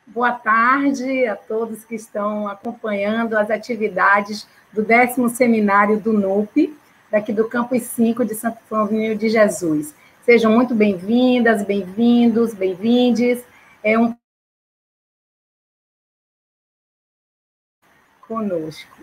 Boa tarde a todos que estão acompanhando as atividades do 10º Seminário do NUP, daqui do Campus 5 de Santo Antônio de Jesus. Sejam muito bem-vindas, bem-vindos, bem-vindes. É um conosco.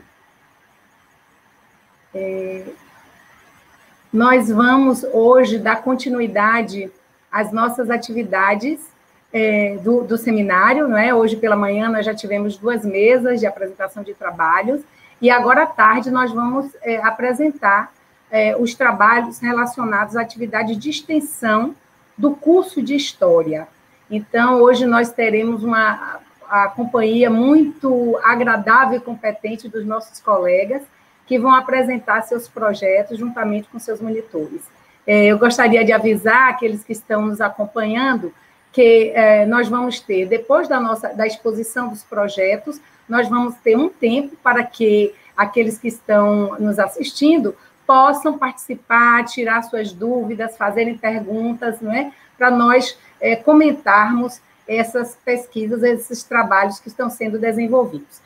Nós vamos hoje dar continuidade às nossas atividades do seminário, não é? Hoje pela manhã nós já tivemos 2 mesas de apresentação de trabalhos, e agora à tarde nós vamos apresentar os trabalhos relacionados à atividade de extensão do curso de História. Então, hoje nós teremos a companhia muito agradável e competente dos nossos colegas, que vão apresentar seus projetos juntamente com seus monitores. Eu gostaria de avisar aqueles que estão nos acompanhando que nós vamos ter, depois da exposição dos projetos, nós vamos ter um tempo para que aqueles que estão nos assistindo possam participar, tirar suas dúvidas, fazerem perguntas, não é? Para nós comentarmos essas pesquisas, esses trabalhos que estão sendo desenvolvidos.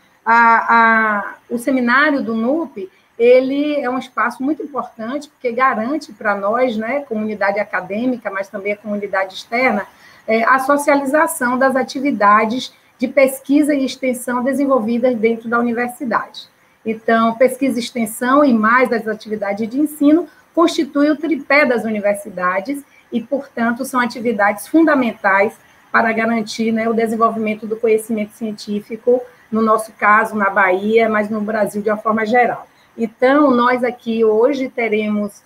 O seminário do NUP, ele é um espaço muito importante, porque garante para nós, né, comunidade acadêmica, mas também a comunidade externa, a socialização das atividades de pesquisa e extensão desenvolvidas dentro da universidade. Então, pesquisa e extensão e mais das atividades de ensino constituem o tripé das universidades e, portanto, são atividades fundamentais para garantir, né, o desenvolvimento do conhecimento científico, no nosso caso, na Bahia, mas no Brasil de uma forma geral. Então, nós aqui hoje teremos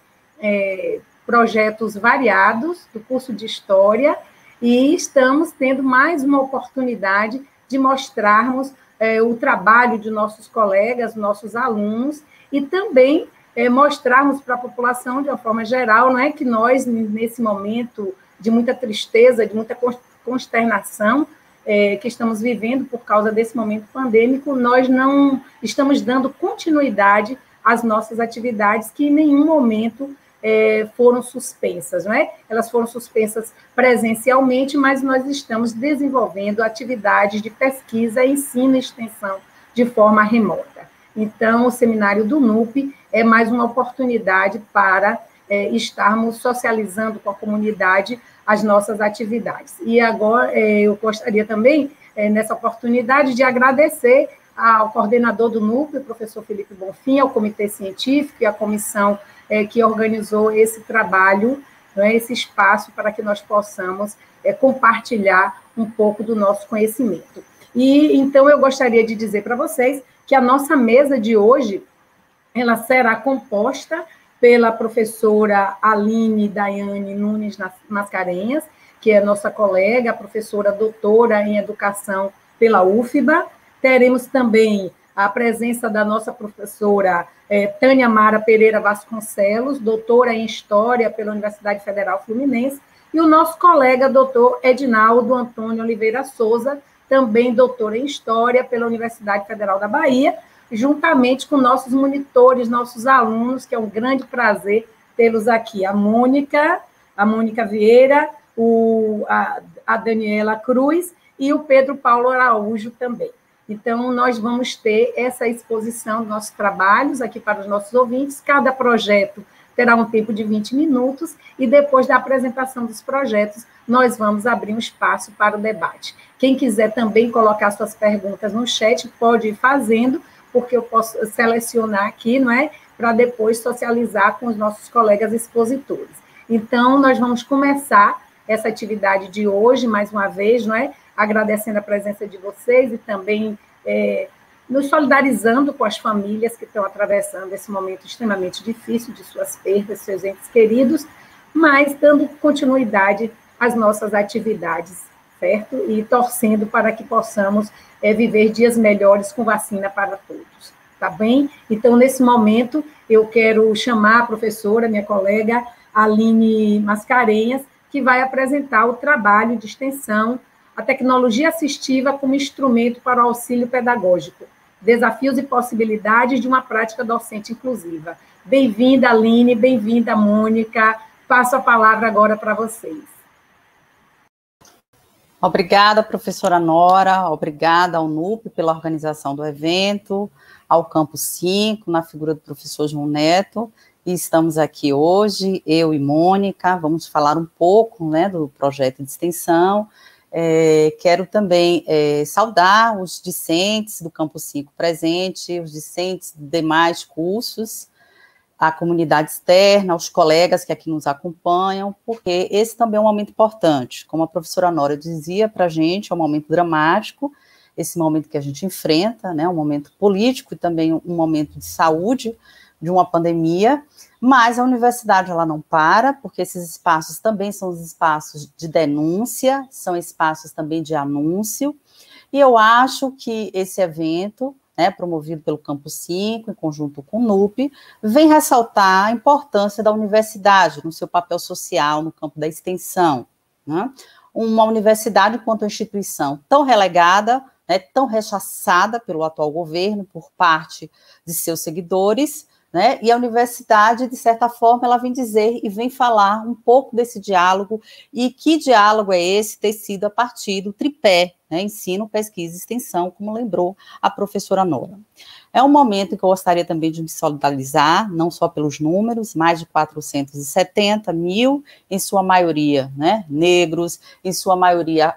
projetos variados do curso de História e estamos tendo mais uma oportunidade de mostrarmos o trabalho de nossos colegas, nossos alunos, e também mostrarmos para a população, de uma forma geral, não é que nós, nesse momento de muita tristeza, de muita consternação que estamos vivendo por causa desse momento pandêmico, nós não estamos dando continuidade às nossas atividades, que em nenhum momento foram suspensas, não é? Elas foram suspensas presencialmente, mas nós estamos desenvolvendo atividades de pesquisa, ensino e extensão de forma remota. Então, o seminário do NUP é mais uma oportunidade para estarmos socializando com a comunidade as nossas atividades. E agora, eu gostaria também, nessa oportunidade, de agradecer ao coordenador do NUP, o professor Felipe Bonfim, ao comitê científico e à comissão que organizou esse trabalho, né, esse espaço para que nós possamos compartilhar um pouco do nosso conhecimento. E, então, eu gostaria de dizer para vocês que a nossa mesa de hoje, ela será composta pela professora Aline Daiane Nunes Mascarenhas, que é nossa colega, professora doutora em educação pela UFBA. Teremos também a presença da nossa professora Tânia Mara Pereira Vasconcelos, doutora em História pela Universidade Federal Fluminense, e o nosso colega, doutor Edinaldo Antônio Oliveira Souza, também doutor em História pela Universidade Federal da Bahia, juntamente com nossos monitores, nossos alunos, que é um grande prazer tê-los aqui. A Mônica Vieira, a Daniela Cruz e o Pedro Paulo Araújo também. Então, nós vamos ter essa exposição dos nossos trabalhos aqui para os nossos ouvintes. Cada projeto terá um tempo de 20 minutos e depois da apresentação dos projetos, nós vamos abrir um espaço para o debate. Quem quiser também colocar suas perguntas no chat, pode ir fazendo, porque eu posso selecionar aqui, não é? Para depois socializar com os nossos colegas expositores. Então, nós vamos começar essa atividade de hoje, mais uma vez, não é? Agradecendo a presença de vocês e também nos solidarizando com as famílias que estão atravessando esse momento extremamente difícil de suas perdas, seus entes queridos, mas dando continuidade às nossas atividades, certo? E torcendo para que possamos viver dias melhores com vacina para todos, tá bem? Então, nesse momento, eu quero chamar a professora, minha colega, Aline Mascarenhas, que vai apresentar o trabalho de extensão, a tecnologia assistiva como instrumento para o auxílio pedagógico, desafios e possibilidades de uma prática docente inclusiva. Bem-vinda, Aline, bem-vinda, Mônica. Passo a palavra agora para vocês. Obrigada, professora Nora, obrigada ao NUP pela organização do evento, ao Campus 5, na figura do professor João Neto, e estamos aqui hoje, eu e Mônica, vamos falar um pouco, né, do projeto de extensão. Quero também saudar os discentes do Campus 5 presente, os discentes de demais cursos, a comunidade externa, aos colegas que aqui nos acompanham, porque esse também é um momento importante. Como a professora Nora dizia para a gente, é um momento dramático, esse momento que a gente enfrenta, né, um momento político e também um momento de saúde, de uma pandemia, mas a universidade ela não para, porque esses espaços também são os espaços de denúncia, são espaços também de anúncio, e eu acho que esse evento, né, promovido pelo Campus 5, em conjunto com o NUP, vem ressaltar a importância da universidade no seu papel social no campo da extensão, né? Uma universidade enquanto instituição tão relegada, né, tão rechaçada pelo atual governo por parte de seus seguidores, né, e a universidade, de certa forma, ela vem dizer e vem falar um pouco desse diálogo, e que diálogo é esse tecido a partir do tripé, né, ensino, pesquisa e extensão, como lembrou a professora Nora. É um momento em que eu gostaria também de me solidarizar, não só pelos números, mais de 470 mil, em sua maioria, né, negros, em sua maioria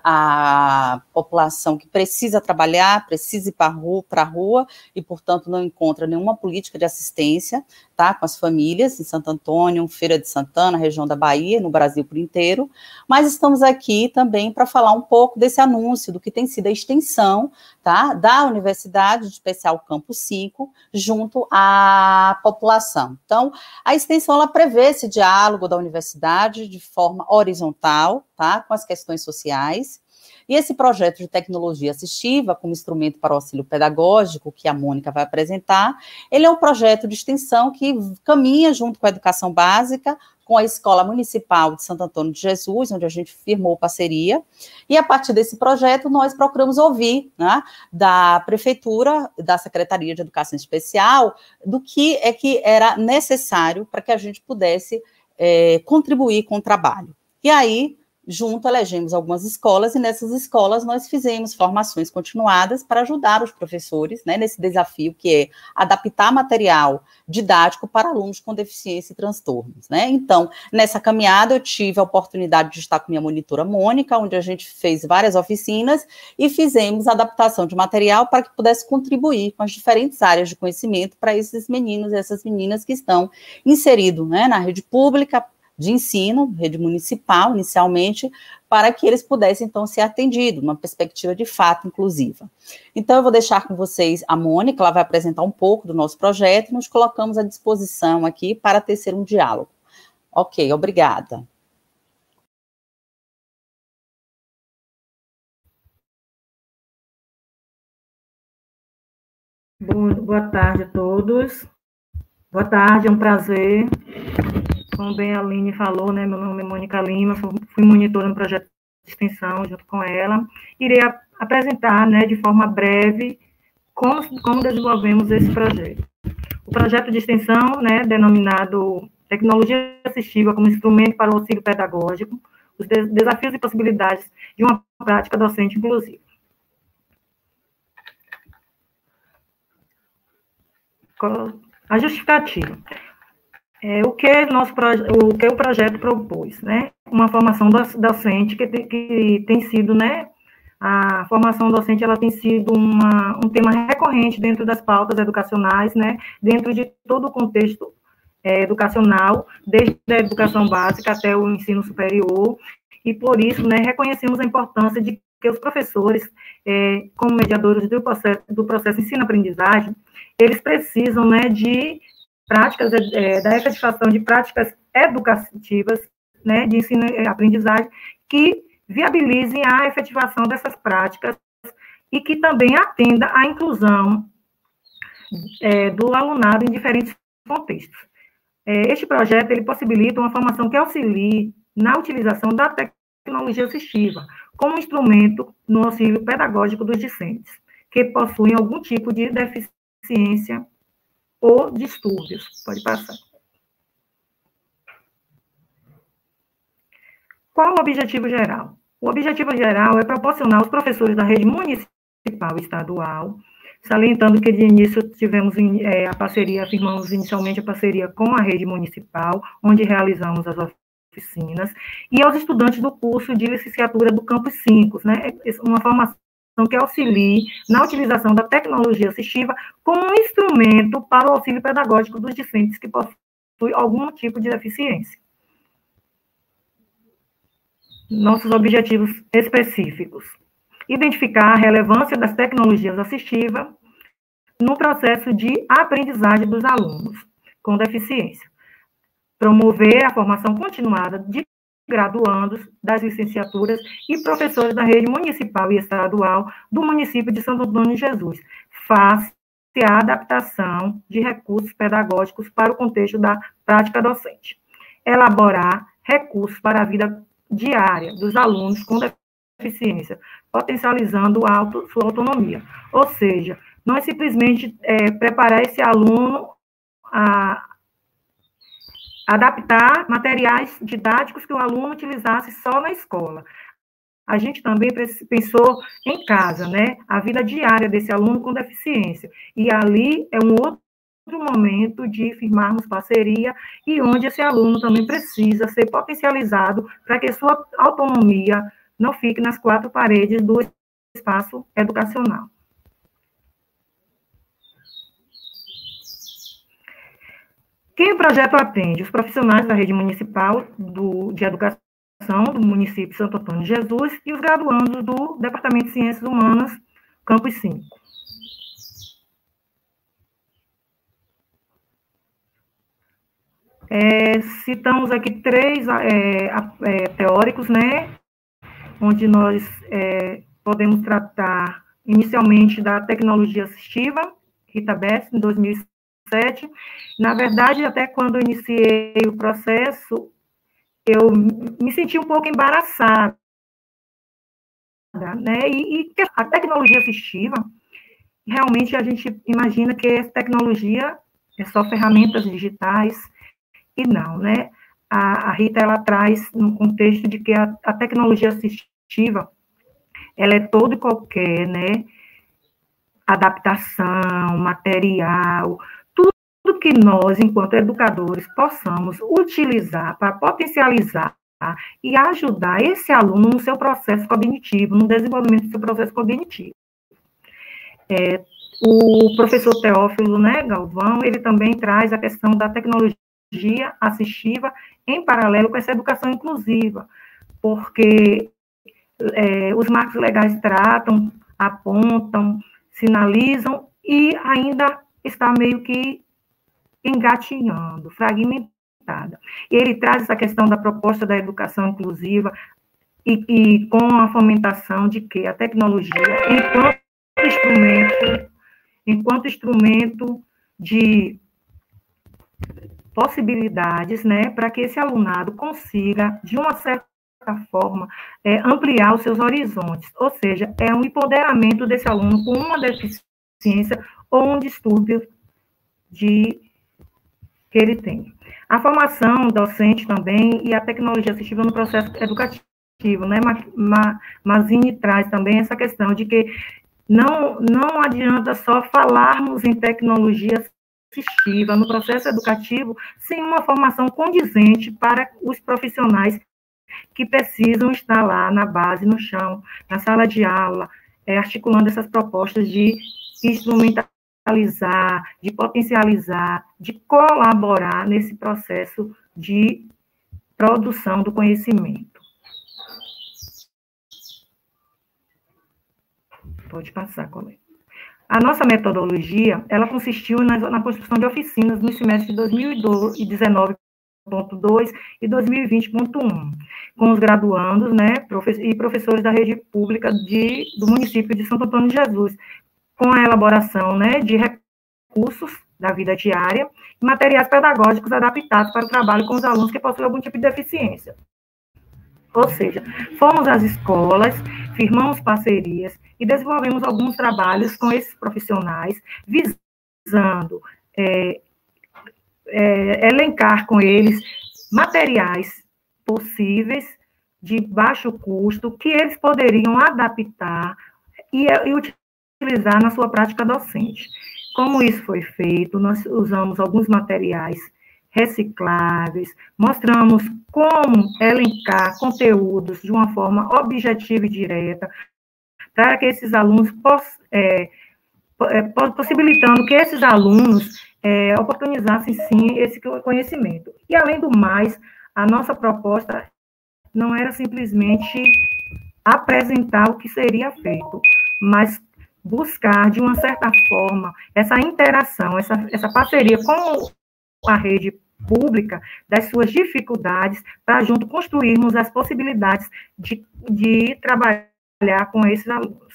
a população que precisa trabalhar, precisa ir para a rua, e, portanto, não encontra nenhuma política de assistência, tá, com as famílias, em Santo Antônio, Feira de Santana, região da Bahia, no Brasil por inteiro, mas estamos aqui também para falar um pouco desse anúncio, do que tem sido a extensão, tá, da Universidade, de especial Campus 5, junto à população. Então, a extensão, ela prevê esse diálogo da universidade de forma horizontal, tá, com as questões sociais, e esse projeto de tecnologia assistiva, como instrumento para o auxílio pedagógico, que a Mônica vai apresentar, ele é um projeto de extensão que caminha junto com a educação básica, com a Escola Municipal de Santo Antônio de Jesus, onde a gente firmou parceria, e a partir desse projeto nós procuramos ouvir, né, da Prefeitura, da Secretaria de Educação Especial, do que é que era necessário para que a gente pudesse contribuir com o trabalho. E aí, junto, elegemos algumas escolas, e nessas escolas nós fizemos formações continuadas para ajudar os professores, né, nesse desafio que é adaptar material didático para alunos com deficiência e transtornos, né? Então, nessa caminhada eu tive a oportunidade de estar com minha monitora Mônica, onde a gente fez várias oficinas e fizemos adaptação de material para que pudesse contribuir com as diferentes áreas de conhecimento para esses meninos e essas meninas que estão inseridos, né, na rede pública de ensino, rede municipal, inicialmente, para que eles pudessem, então, ser atendidos, uma perspectiva de fato inclusiva. Então, eu vou deixar com vocês a Mônica, ela vai apresentar um pouco do nosso projeto, e nos colocamos à disposição aqui para tecer um diálogo. Ok, obrigada. Boa tarde a todos. Boa tarde, é um prazer. Como bem a Aline falou, né, meu nome é Mônica Lima, fui monitora no projeto de extensão junto com ela. Irei apresentar, né, de forma breve como desenvolvemos esse projeto. O projeto de extensão, né, denominado Tecnologia Assistiva como Instrumento para o Auxílio Pedagógico, os desafios e possibilidades de uma prática docente inclusiva. A justificativa. O que o projeto propôs, né? Uma formação docente que tem sido, né? A formação docente, ela tem sido um tema recorrente dentro das pautas educacionais, né? Dentro de todo o contexto educacional, desde a educação básica até o ensino superior, e por isso, né? Reconhecemos a importância de que os professores, como mediadores do processo ensino-aprendizagem, eles precisam, né? De práticas, da efetivação de práticas educativas, né, de ensino e aprendizagem, que viabilizem a efetivação dessas práticas e que também atenda à inclusão do alunado em diferentes contextos. Este projeto, ele possibilita uma formação que auxilie na utilização da tecnologia assistiva como instrumento no auxílio pedagógico dos discentes, que possuem algum tipo de deficiência ou distúrbios. Pode passar. Qual o objetivo geral? O objetivo geral é proporcionar aos professores da rede municipal e estadual, salientando que de início tivemos a parceria, afirmamos inicialmente a parceria com a rede municipal, onde realizamos as oficinas, e aos estudantes do curso de licenciatura do Campus 5, né, uma formação que auxilie na utilização da tecnologia assistiva como um instrumento para o auxílio pedagógico dos discentes que possuem algum tipo de deficiência. Nossos objetivos específicos: identificar a relevância das tecnologias assistivas no processo de aprendizagem dos alunos com deficiência, promover a formação continuada de graduandos das licenciaturas e professores da rede municipal e estadual do município de Santo Antônio de Jesus, face à adaptação de recursos pedagógicos para o contexto da prática docente, elaborar recursos para a vida diária dos alunos com deficiência, potencializando sua autonomia. Ou seja, não é simplesmente preparar esse aluno a adaptar materiais didáticos que o aluno utilizasse só na escola. A gente também pensou em casa, né? A vida diária desse aluno com deficiência. E ali é um outro momento de firmarmos parceria e onde esse aluno também precisa ser potencializado para que sua autonomia não fique nas quatro paredes do espaço educacional. Quem o projeto atende? Os profissionais da rede municipal de educação do município de Santo Antônio de Jesus e os graduandos do Departamento de Ciências Humanas, Campus 5. Citamos aqui 3 teóricos, né, onde nós podemos tratar inicialmente da tecnologia assistiva, Rita Bess, em 2007. Na verdade, até quando eu iniciei o processo, eu me senti um pouco embaraçada, né? E a tecnologia assistiva, realmente a gente imagina que essa tecnologia é só ferramentas digitais, e não, né? A Rita, ela traz no contexto de que a tecnologia assistiva, ela é todo e qualquer, né? Adaptação, material, tudo que nós, enquanto educadores, possamos utilizar para potencializar e ajudar esse aluno no seu processo cognitivo, no desenvolvimento do seu processo cognitivo. O professor Teófilo, né, Galvão, ele também traz a questão da tecnologia assistiva em paralelo com essa educação inclusiva, porque os marcos legais tratam, apontam, sinalizam e ainda está meio que engatinhando, fragmentada. E ele traz essa questão da proposta da educação inclusiva e com a fomentação de que a tecnologia, enquanto instrumento de possibilidades, né, para que esse alunado consiga, de uma certa forma, ampliar os seus horizontes, ou seja, é um empoderamento desse aluno com uma deficiência ou um distúrbio que ele tem. A formação docente também e a tecnologia assistiva no processo educativo, né, Mazini traz também essa questão de que não adianta só falarmos em tecnologia assistiva no processo educativo sem uma formação condizente para os profissionais que precisam estar lá na base, no chão, na sala de aula, articulando essas propostas de instrumentalizar, de potencializar, de colaborar nesse processo de produção do conhecimento. Pode passar, colega. A nossa metodologia, ela consistiu na construção de oficinas no semestre de 2019.2 e 2020.1, com os graduandos, né, e professores da rede pública do município de Santo Antônio de Jesus, com a elaboração, né, de recursos da vida diária e materiais pedagógicos adaptados para o trabalho com os alunos que possuem algum tipo de deficiência. Ou seja, fomos às escolas, firmamos parcerias e desenvolvemos alguns trabalhos com esses profissionais, visando elencar com eles materiais possíveis de baixo custo que eles poderiam adaptar e utilizar na sua prática docente. Como isso foi feito, nós usamos alguns materiais recicláveis, mostramos como elencar conteúdos de uma forma objetiva e direta, para que esses alunos possibilitando que esses alunos oportunizassem, sim, esse conhecimento. E, além do mais, a nossa proposta não era simplesmente apresentar o que seria feito, mas buscar, de uma certa forma, essa interação, essa parceria com a rede pública, das suas dificuldades, para junto construirmos as possibilidades de trabalhar com esses alunos.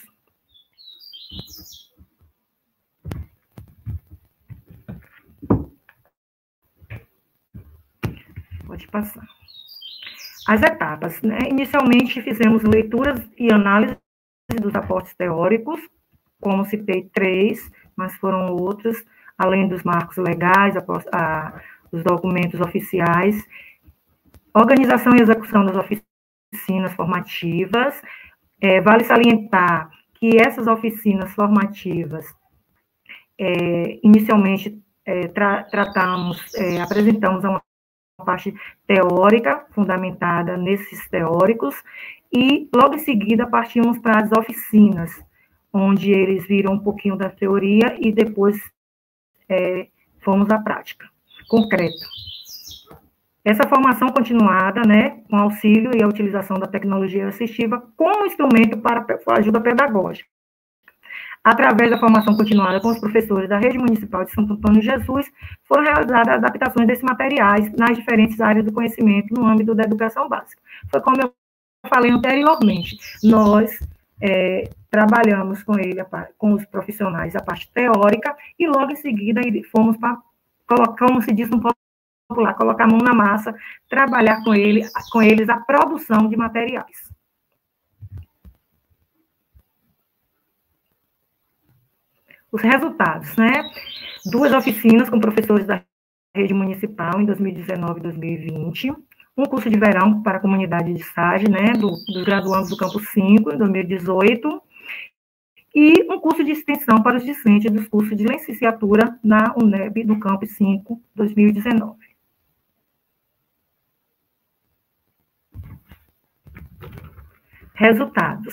Pode passar. As etapas, né? Inicialmente, fizemos leituras e análise dos aportes teóricos, como citei 3, mas foram outros, além dos marcos legais, os documentos oficiais, organização e execução das oficinas formativas. Vale salientar que essas oficinas formativas, inicialmente, apresentamos uma parte teórica, fundamentada nesses teóricos, e, logo em seguida, partimos para as oficinas, onde eles viram um pouquinho da teoria e depois fomos à prática concreta. Essa formação continuada, né, com auxílio e a utilização da tecnologia assistiva como instrumento para ajuda pedagógica. Através da formação continuada com os professores da Rede Municipal de Santo Antônio Jesus, foram realizadas adaptações desses materiais nas diferentes áreas do conhecimento no âmbito da educação básica. Foi como eu falei anteriormente, nós trabalhamos com os profissionais a parte teórica e logo em seguida fomos para, como se diz no popular, colocar a mão na massa, trabalhar com eles a produção de materiais. Os resultados, né? 2 oficinas com professores da rede municipal em 2019 e 2020, um curso de verão para a comunidade de estágio, né, dos graduandos do Campo 5, em 2018, e um curso de extensão para os discentes dos cursos de licenciatura na UNEB do Campo 5, 2019. Resultados.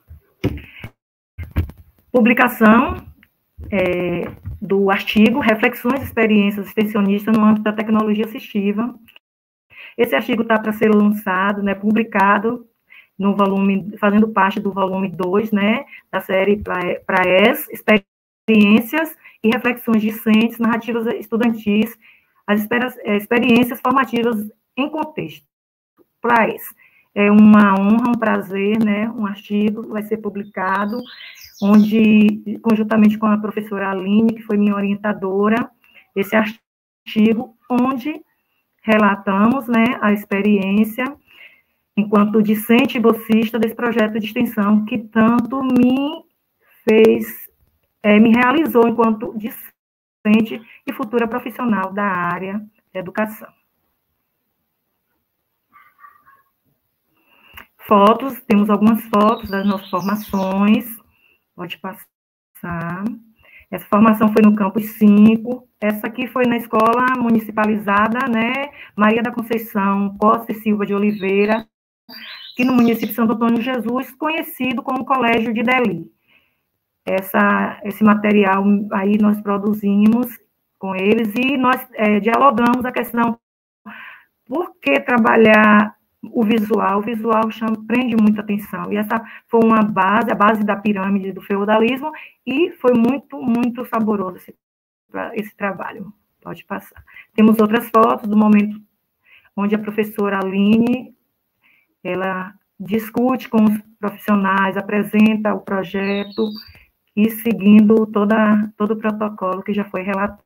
Publicação do artigo Reflexões e Experiências Extensionistas no âmbito da tecnologia assistiva. Esse artigo está para ser lançado, né, publicado no volume, fazendo parte do volume 2, né, da série PRAES, Experiências e Reflexões Discentes, Narrativas Estudantis, as experiências formativas em contexto. PRAES. É uma honra, um prazer, né, um artigo vai ser publicado, onde, conjuntamente com a professora Aline, que foi minha orientadora, esse artigo, onde relatamos, né, a experiência enquanto discente e bolsista desse projeto de extensão que tanto me fez, me realizou enquanto discente e futura profissional da área de educação. Fotos, temos algumas fotos das nossas formações, pode passar. Essa formação foi no Campus 5, essa aqui foi na escola municipalizada, né, Maria da Conceição Costa e Silva de Oliveira, aqui no município de Santo Antônio Jesus, conhecido como Colégio de Deli. Esse material aí nós produzimos com eles e nós dialogamos a questão, por que trabalhar o visual prende muita atenção, e essa foi uma base, a base da pirâmide do feudalismo, e foi muito, muito saboroso esse trabalho. Pode passar. Temos outras fotos do momento onde a professora Aline, ela discute com os profissionais, apresenta o projeto, e seguindo todo o protocolo que já foi relatado.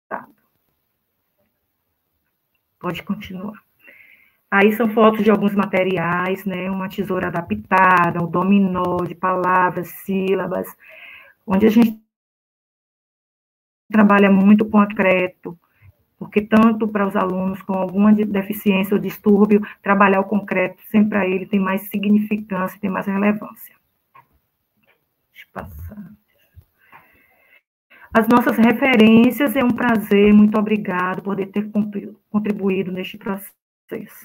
Pode continuar. Aí são fotos de alguns materiais, né? Uma tesoura adaptada, um dominó de palavras, sílabas, onde a gente trabalha muito concreto, porque tanto para os alunos com alguma deficiência ou distúrbio, trabalhar o concreto sempre para ele tem mais significância, tem mais relevância. Deixa eu passar. As nossas referências, é um prazer, muito obrigado por poder ter contribuído neste processo.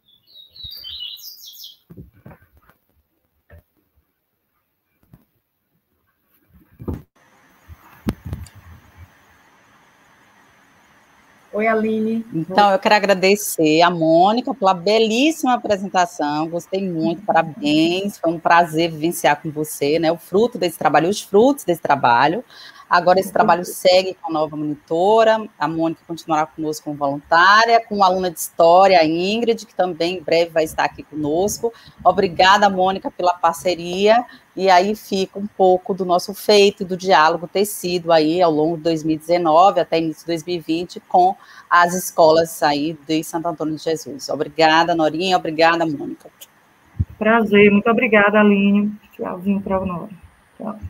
Oi, Aline. Então, eu quero agradecer a Mônica pela belíssima apresentação, gostei muito, parabéns, foi um prazer vivenciar com você, né, o fruto desse trabalho, os frutos desse trabalho. Agora esse trabalho segue com a nova monitora, a Mônica continuará conosco como voluntária, com a aluna de História, a Ingrid, que também em breve vai estar aqui conosco. Obrigada, Mônica, pela parceria, e aí fica um pouco do nosso feito e do diálogo tecido aí ao longo de 2019 até início de 2020 com as escolas aí de Santo Antônio de Jesus. Obrigada, Norinha, obrigada, Mônica. Prazer, muito obrigada, Aline. Tchauzinho para a Nora. Tchau.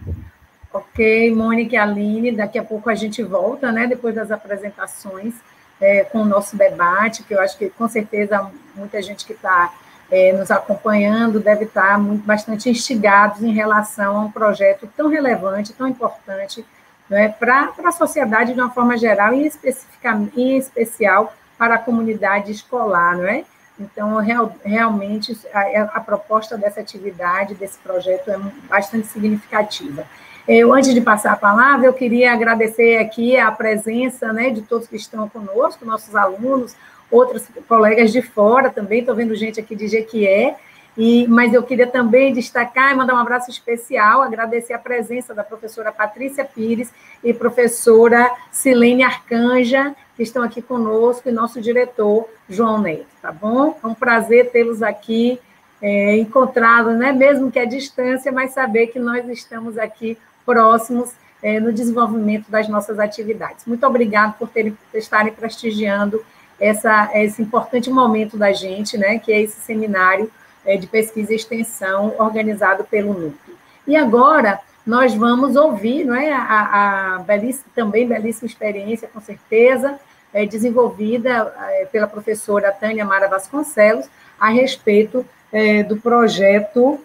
Ok, Mônica e Aline, daqui a pouco a gente volta, né, depois das apresentações, com o nosso debate, que eu acho que, com certeza, muita gente que está nos acompanhando deve estar bastante instigados em relação a um projeto tão relevante, tão importante, né, para a sociedade de uma forma geral, e em especial para a comunidade escolar, não é? Então, realmente, a proposta dessa atividade, desse projeto, é bastante significativa. Antes de passar a palavra, eu queria agradecer aqui a presença, né, de todos que estão conosco, nossos alunos, outros colegas de fora também, estou vendo gente aqui de Jequié, mas eu queria também destacar e mandar um abraço especial, agradecer a presença da professora Patrícia Pires e professora Silene Arcanja, que estão aqui conosco, e nosso diretor, João Neto, tá bom? É um prazer tê-los aqui, encontrá-los, né? Mesmo que à distância, mas saber que nós estamos aqui próximos no desenvolvimento das nossas atividades. Muito obrigada por estarem prestigiando esse importante momento da gente, né, que é esse seminário de pesquisa e extensão organizado pelo NUP. E agora nós vamos ouvir, não é, a também belíssima experiência, com certeza, desenvolvida pela professora Tânia Mara Vasconcelos, a respeito do projeto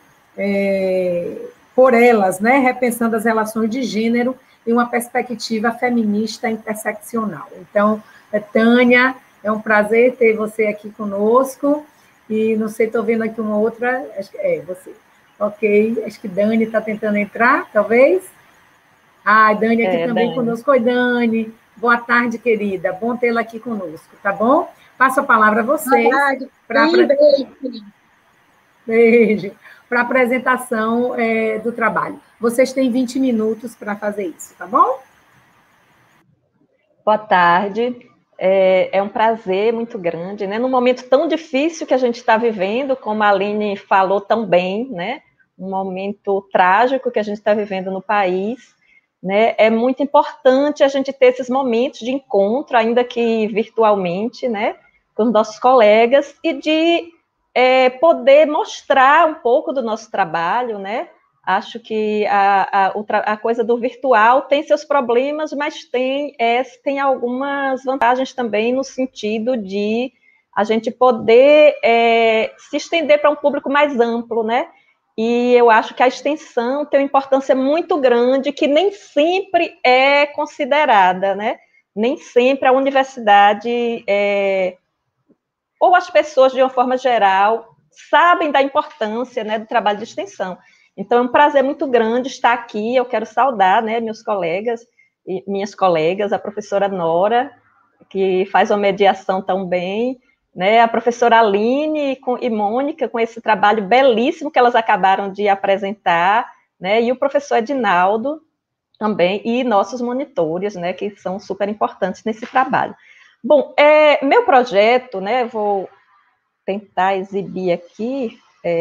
Por Elas, né, repensando as relações de gênero em uma perspectiva feminista interseccional. Então, Tânia, é um prazer ter você aqui conosco, e não sei, estou vendo aqui uma outra, acho que é você. Ok, acho que Dani está tentando entrar, talvez? Dani aqui também Dani. Conosco. Oi, Dani, boa tarde, querida, bom tê-la aqui conosco, tá bom? Passo a palavra a vocês. Boa tarde. Beijo. Para a apresentação do trabalho. Vocês têm 20 minutos para fazer isso, tá bom? Boa tarde. É um prazer muito grande, né? Num momento tão difícil que a gente está vivendo, como a Aline falou tão bem, né? Um momento trágico que a gente está vivendo no país, né? É muito importante a gente ter esses momentos de encontro, ainda que virtualmente, né? Com os nossos colegas, e de poder mostrar um pouco do nosso trabalho, né? Acho que a coisa do virtual tem seus problemas, mas tem algumas vantagens também, no sentido de a gente poder se estender para um público mais amplo, né? E eu acho que a extensão tem uma importância muito grande, que nem sempre é considerada, né? Nem sempre a universidade ou as pessoas, de uma forma geral, sabem da importância, né, do trabalho de extensão. Então, é um prazer muito grande estar aqui. Eu quero saudar, né, meus colegas e minhas colegas, a professora Nora, que faz uma mediação tão bem, né, a professora Aline e Mônica, com esse trabalho belíssimo que elas acabaram de apresentar, né, e o professor Edinaldo também, e nossos monitores, né, que são super importantes nesse trabalho. Bom, meu projeto, né, vou tentar exibir aqui,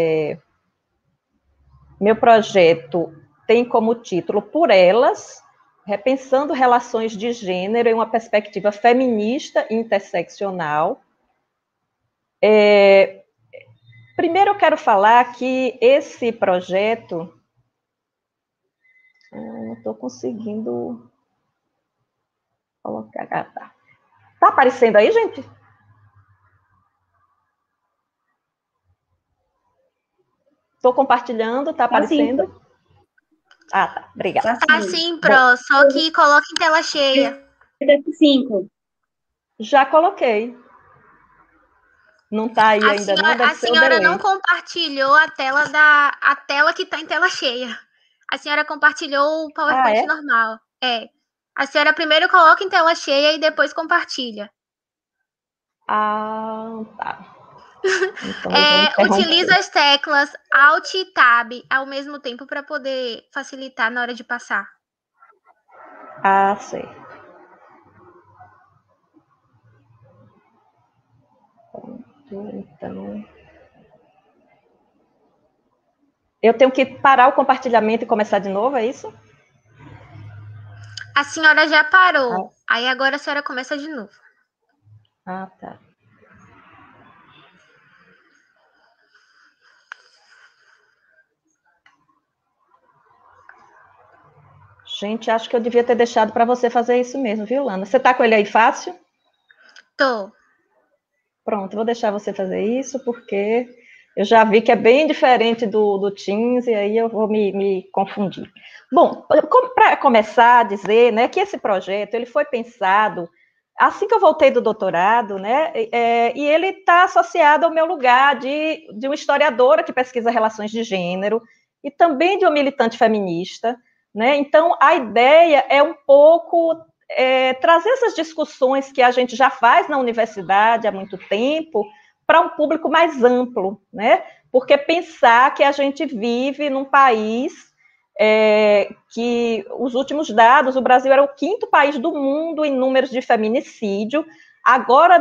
meu projeto tem como título Por Elas, repensando relações de gênero em uma perspectiva feminista e interseccional. Primeiro eu quero falar que esse projeto... não estou conseguindo colocar... tá. Tá aparecendo aí, gente? Estou compartilhando, tá aparecendo? Sim. Ah, tá. Obrigada. Tá sim, Pro, só que coloca em tela cheia. F5. Já coloquei. Não tá aí ainda não? Deve A ser o senhora delay. não compartilhou a tela que está em tela cheia. A senhora compartilhou o PowerPoint normal. A senhora primeiro coloca em tela cheia e depois compartilha. Ah, tá. Então, utiliza as teclas Alt e Tab ao mesmo tempo para poder facilitar na hora de passar. Ah, sei. Então, eu tenho que parar o compartilhamento e começar de novo, é isso? A senhora já parou. Aí agora a senhora começa de novo. Ah, tá. Gente, acho que eu devia ter deixado para você fazer isso mesmo, viu, Lana? Você tá com ele aí fácil? Tô. Pronto, vou deixar você fazer isso, porque eu já vi que é bem diferente do Teams, e aí eu vou me confundir. Bom, para começar a dizer, né, que esse projeto ele foi pensado assim que eu voltei do doutorado, né, e ele está associado ao meu lugar de uma historiadora que pesquisa relações de gênero, e também de uma militante feminista, né, então a ideia é um pouco trazer essas discussões que a gente já faz na universidade há muito tempo para um público mais amplo, né? Porque pensar que a gente vive num país que os últimos dados, o Brasil era o 5º país do mundo em números de feminicídio. Agora,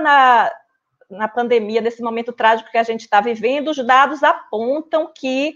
na pandemia, nesse momento trágico que a gente está vivendo, os dados apontam que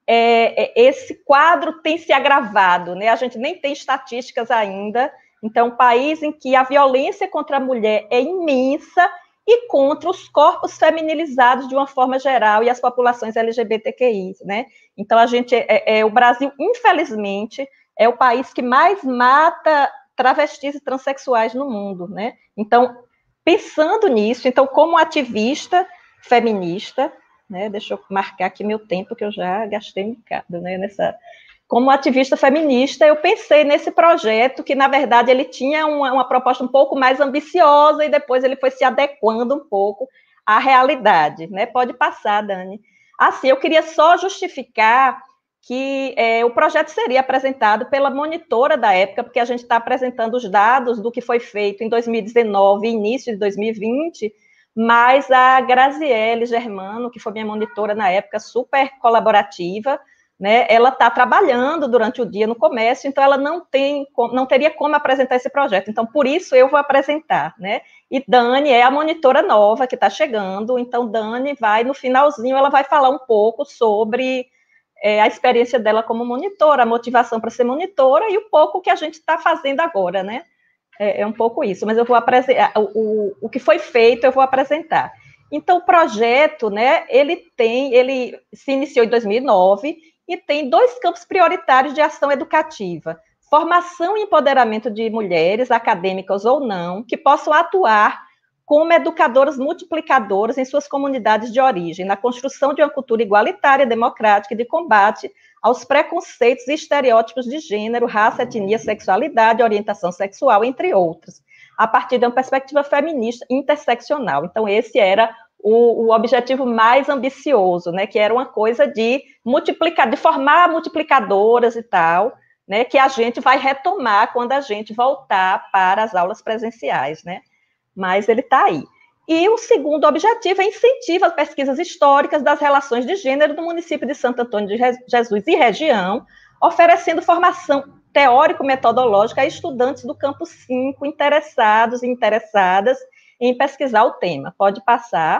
esse quadro tem se agravado, né? A gente nem tem estatísticas ainda. Então, um país em que a violência contra a mulher é imensa e contra os corpos feminilizados de uma forma geral e as populações LGBTQI, né? Então, o Brasil, infelizmente, é o país que mais mata travestis e transexuais no mundo, né? Então, pensando nisso, então, como ativista feminista, né? Deixa eu marcar aqui meu tempo, que eu já gastei um bocado, né? Como ativista feminista, eu pensei nesse projeto que, na verdade, ele tinha uma proposta um pouco mais ambiciosa e depois ele foi se adequando um pouco à realidade, né? Pode passar, Dani. Assim, eu queria só justificar que o projeto seria apresentado pela monitora da época, porque a gente está apresentando os dados do que foi feito em 2019 e início de 2020, mas a Graziele Germano, que foi minha monitora na época, super colaborativa, né, ela está trabalhando durante o dia no comércio, então ela não teria como apresentar esse projeto. Então, por isso, eu vou apresentar, né? E Dani é a monitora nova que está chegando, então Dani no finalzinho, ela vai falar um pouco sobre a experiência dela como monitora, a motivação para ser monitora e um pouco o que a gente está fazendo agora, né? É um pouco isso, mas eu vou apresentar, o que foi feito eu vou apresentar. Então, o projeto, né, ele se iniciou em 2009, e tem 2 campos prioritários de ação educativa: formação e empoderamento de mulheres, acadêmicas ou não, que possam atuar como educadoras multiplicadoras em suas comunidades de origem, na construção de uma cultura igualitária, democrática e de combate aos preconceitos e estereótipos de gênero, raça, etnia, sexualidade, orientação sexual, entre outros, a partir de uma perspectiva feminista interseccional. Então, esse era o objetivo mais ambicioso, né, que era uma coisa de formar multiplicadoras e tal, né, que a gente vai retomar quando a gente voltar para as aulas presenciais, né, mas ele está aí. E o segundo objetivo é incentivar as pesquisas históricas das relações de gênero do município de Santo Antônio de Jesus e região, oferecendo formação teórico-metodológica a estudantes do Campus 5 interessados e interessadas em pesquisar o tema. Pode passar.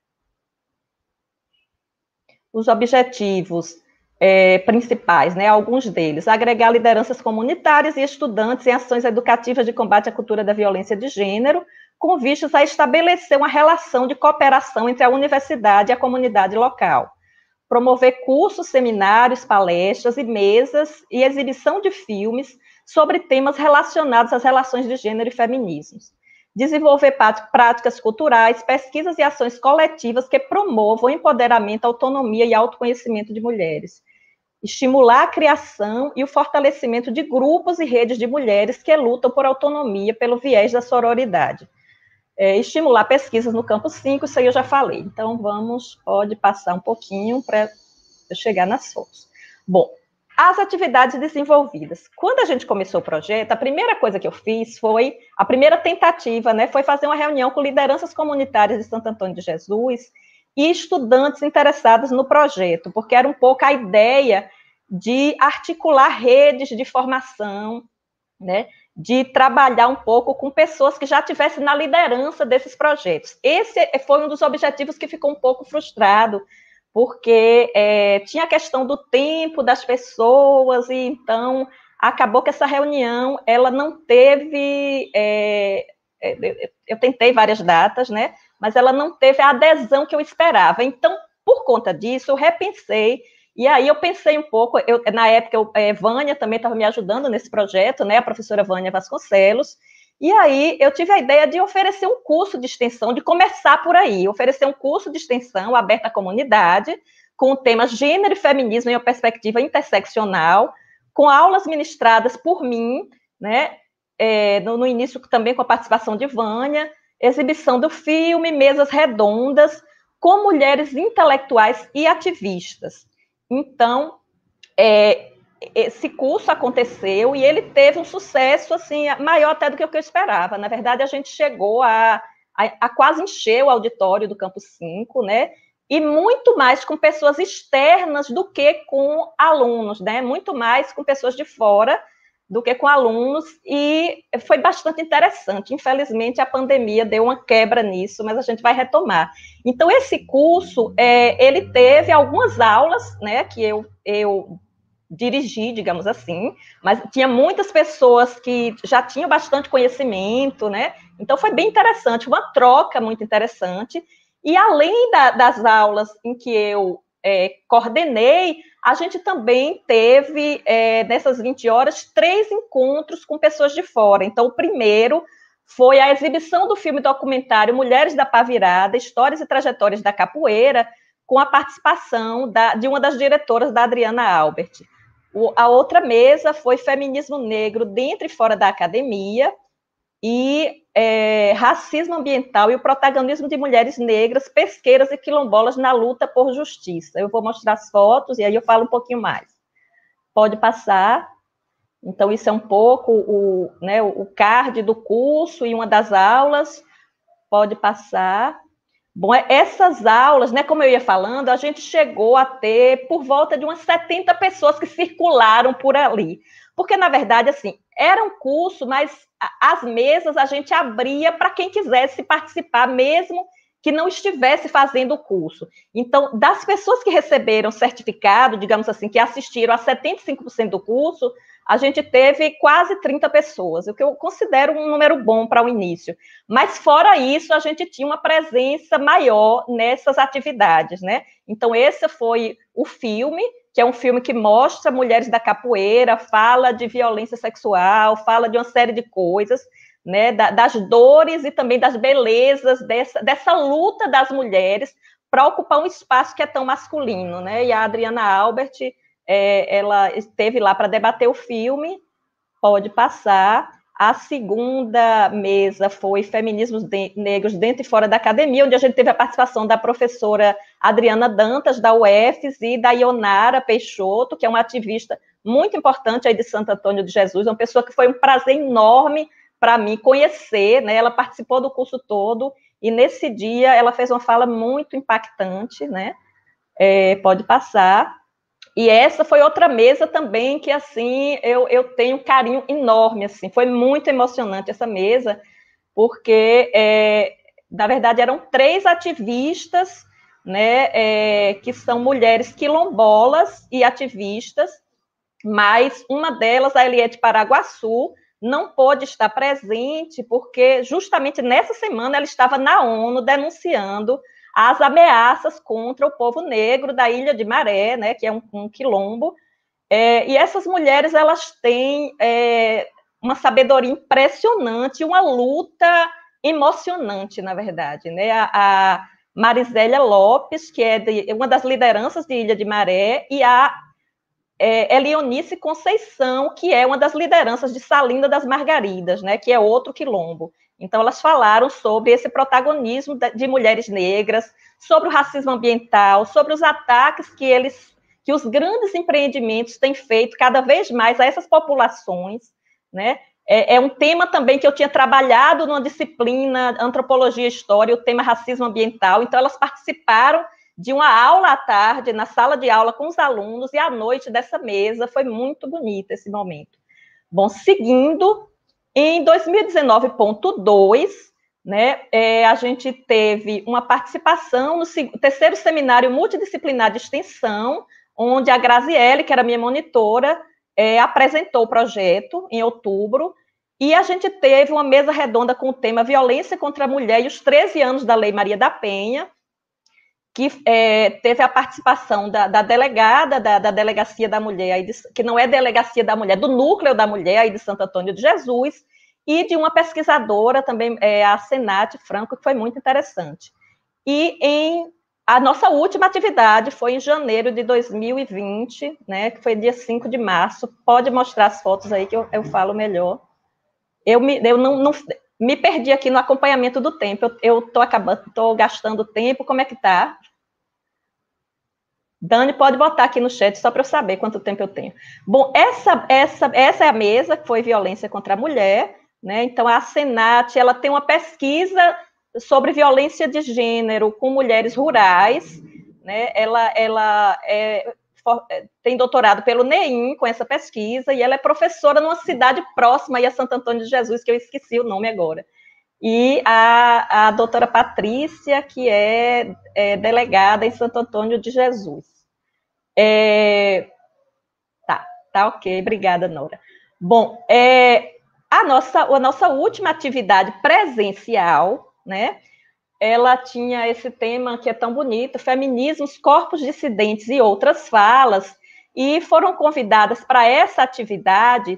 Os objetivos principais, né, alguns deles: agregar lideranças comunitárias e estudantes em ações educativas de combate à cultura da violência de gênero, com vistas a estabelecer uma relação de cooperação entre a universidade e a comunidade local. Promover cursos, seminários, palestras e mesas e exibição de filmes sobre temas relacionados às relações de gênero e feminismos. desenvolver práticas culturais, pesquisas e ações coletivas que promovam o empoderamento, autonomia e autoconhecimento de mulheres. Estimular a criação e o fortalecimento de grupos e redes de mulheres que lutam por autonomia pelo viés da sororidade. Estimular pesquisas no campo 5, isso aí eu já falei. Então, pode passar um pouquinho para eu chegar nas fotos. Bom, as atividades desenvolvidas. Quando a gente começou o projeto, a primeira coisa que eu fiz foi, a primeira tentativa, né, foi fazer uma reunião com lideranças comunitárias de Santo Antônio de Jesus e estudantes interessados no projeto, porque era um pouco a ideia de articular redes de formação, né, de trabalhar um pouco com pessoas que já estivessem na liderança desses projetos. Esse foi um dos objetivos que ficou um pouco frustrado, porque tinha a questão do tempo das pessoas, e então acabou que essa reunião, ela não teve, eu tentei várias datas, né, mas ela não teve a adesão que eu esperava. Então, por conta disso, eu repensei, e aí eu pensei um pouco, na época, Vânia também estava me ajudando nesse projeto, né, a professora Vânia Vasconcelos, e aí eu tive a ideia de oferecer um curso de extensão, de começar por aí, oferecer um curso de extensão aberto à comunidade, com o tema Gênero e Feminismo em uma Perspectiva Interseccional, com aulas ministradas por mim, né, no início também com a participação de Vânia, exibição do filme, mesas redondas, com mulheres intelectuais e ativistas. Então, esse curso aconteceu e ele teve um sucesso assim, maior até do que o que eu esperava. Na verdade, a gente chegou a quase encher o auditório do Campo 5, né? E muito mais com pessoas externas do que com alunos, né? Muito mais com pessoas de fora do que com alunos, e foi bastante interessante. Infelizmente, a pandemia deu uma quebra nisso, mas a gente vai retomar. Então, esse curso, ele teve algumas aulas, né, que eu dirigi, digamos assim, mas tinha muitas pessoas que já tinham bastante conhecimento, né, então foi bem interessante, uma troca muito interessante, e além das aulas em que eu coordenei, a gente também teve, nessas 20 horas, 3 encontros com pessoas de fora. Então, o primeiro foi a exibição do filme documentário Mulheres da Pá Virada, Histórias e Trajetórias da Capoeira, com a participação de uma das diretoras, da Adriana Albert. A outra mesa foi Feminismo Negro dentro e fora da academia, e racismo ambiental e o protagonismo de mulheres negras, pesqueiras e quilombolas na luta por justiça. Eu vou mostrar as fotos e aí eu falo um pouquinho mais. Pode passar. Então, isso é um pouco o card do curso e uma das aulas. Pode passar. Bom, essas aulas, né, como eu ia falando, a gente chegou a ter por volta de umas 70 pessoas que circularam por ali. Porque, na verdade, assim, era um curso, mas as mesas a gente abria para quem quisesse participar, mesmo que não estivesse fazendo o curso. Então, das pessoas que receberam certificado, digamos assim, que assistiram a 75% do curso, a gente teve quase 30 pessoas, o que eu considero um número bom para o início. Mas, fora isso, a gente tinha uma presença maior nessas atividades, né? Então, esse foi o filme, que é um filme que mostra mulheres da capoeira, fala de violência sexual, fala de uma série de coisas, né, das dores e também das belezas dessa luta das mulheres para ocupar um espaço que é tão masculino, né? E a Adriana Albert, ela esteve lá para debater o filme. Pode passar. A segunda mesa foi Feminismos Negros dentro e fora da academia, onde a gente teve a participação da professora Adriana Dantas, da UFES, e da Ionara Peixoto, que é uma ativista muito importante aí de Santo Antônio de Jesus, uma pessoa que foi um prazer enorme para mim conhecer, né? Ela participou do curso todo, e nesse dia ela fez uma fala muito impactante, né? Pode passar. E essa foi outra mesa também que, assim, eu tenho um carinho enorme, assim, foi muito emocionante essa mesa, porque, na verdade, eram 3 ativistas, né, que são mulheres quilombolas e ativistas, mas uma delas, a Eliette Paraguaçu, não pôde estar presente, porque justamente nessa semana ela estava na ONU denunciando as ameaças contra o povo negro da Ilha de Maré, né, que é um quilombo, e essas mulheres, elas têm uma sabedoria impressionante, uma luta emocionante, na verdade, né? A Marisélia Lopes, que é uma das lideranças de Ilha de Maré, e a Elionice Conceição, que é uma das lideranças de Salinda das Margaridas, né? Que é outro quilombo. Então, elas falaram sobre esse protagonismo de mulheres negras, sobre o racismo ambiental, sobre os ataques que os grandes empreendimentos têm feito cada vez mais a essas populações, né? É um tema também que eu tinha trabalhado numa disciplina Antropologia e História, o tema racismo ambiental. Então, elas participaram de uma aula à tarde, na sala de aula com os alunos, e à noite dessa mesa. Foi muito bonito esse momento. Bom, seguindo, em 2019.2, né, a gente teve uma participação no terceiro seminário multidisciplinar de extensão, onde a Graziele, que era minha monitora, apresentou o projeto em outubro, e a gente teve uma mesa redonda com o tema Violência contra a Mulher e os 13 anos da Lei Maria da Penha, que teve a participação da delegada da Delegacia da Mulher, que não é Delegacia da Mulher, do Núcleo da Mulher, aí de Santo Antônio de Jesus, e de uma pesquisadora também, a Senate Franco, que foi muito interessante. E a nossa última atividade foi em janeiro de 2020, né, que foi dia 5 de março. Pode mostrar as fotos aí que eu falo melhor. Eu não me perdi aqui no acompanhamento do tempo. Eu estou gastando tempo. Como é que tá? Dani, pode botar aqui no chat só para eu saber quanto tempo eu tenho. Bom, essa é a mesa que foi violência contra a mulher, né? Então a Senat, ela tem uma pesquisa sobre violência de gênero com mulheres rurais, né? Ela tem doutorado pelo NEIM com essa pesquisa, e ela é professora numa cidade próxima aí a Santo Antônio de Jesus, que eu esqueci o nome agora. E a doutora Patrícia, que é delegada em Santo Antônio de Jesus. Tá ok, obrigada, Nora. Bom, a nossa última atividade presencial, né, ela tinha esse tema que é tão bonito, feminismos, corpos dissidentes e outras falas, e foram convidadas para essa atividade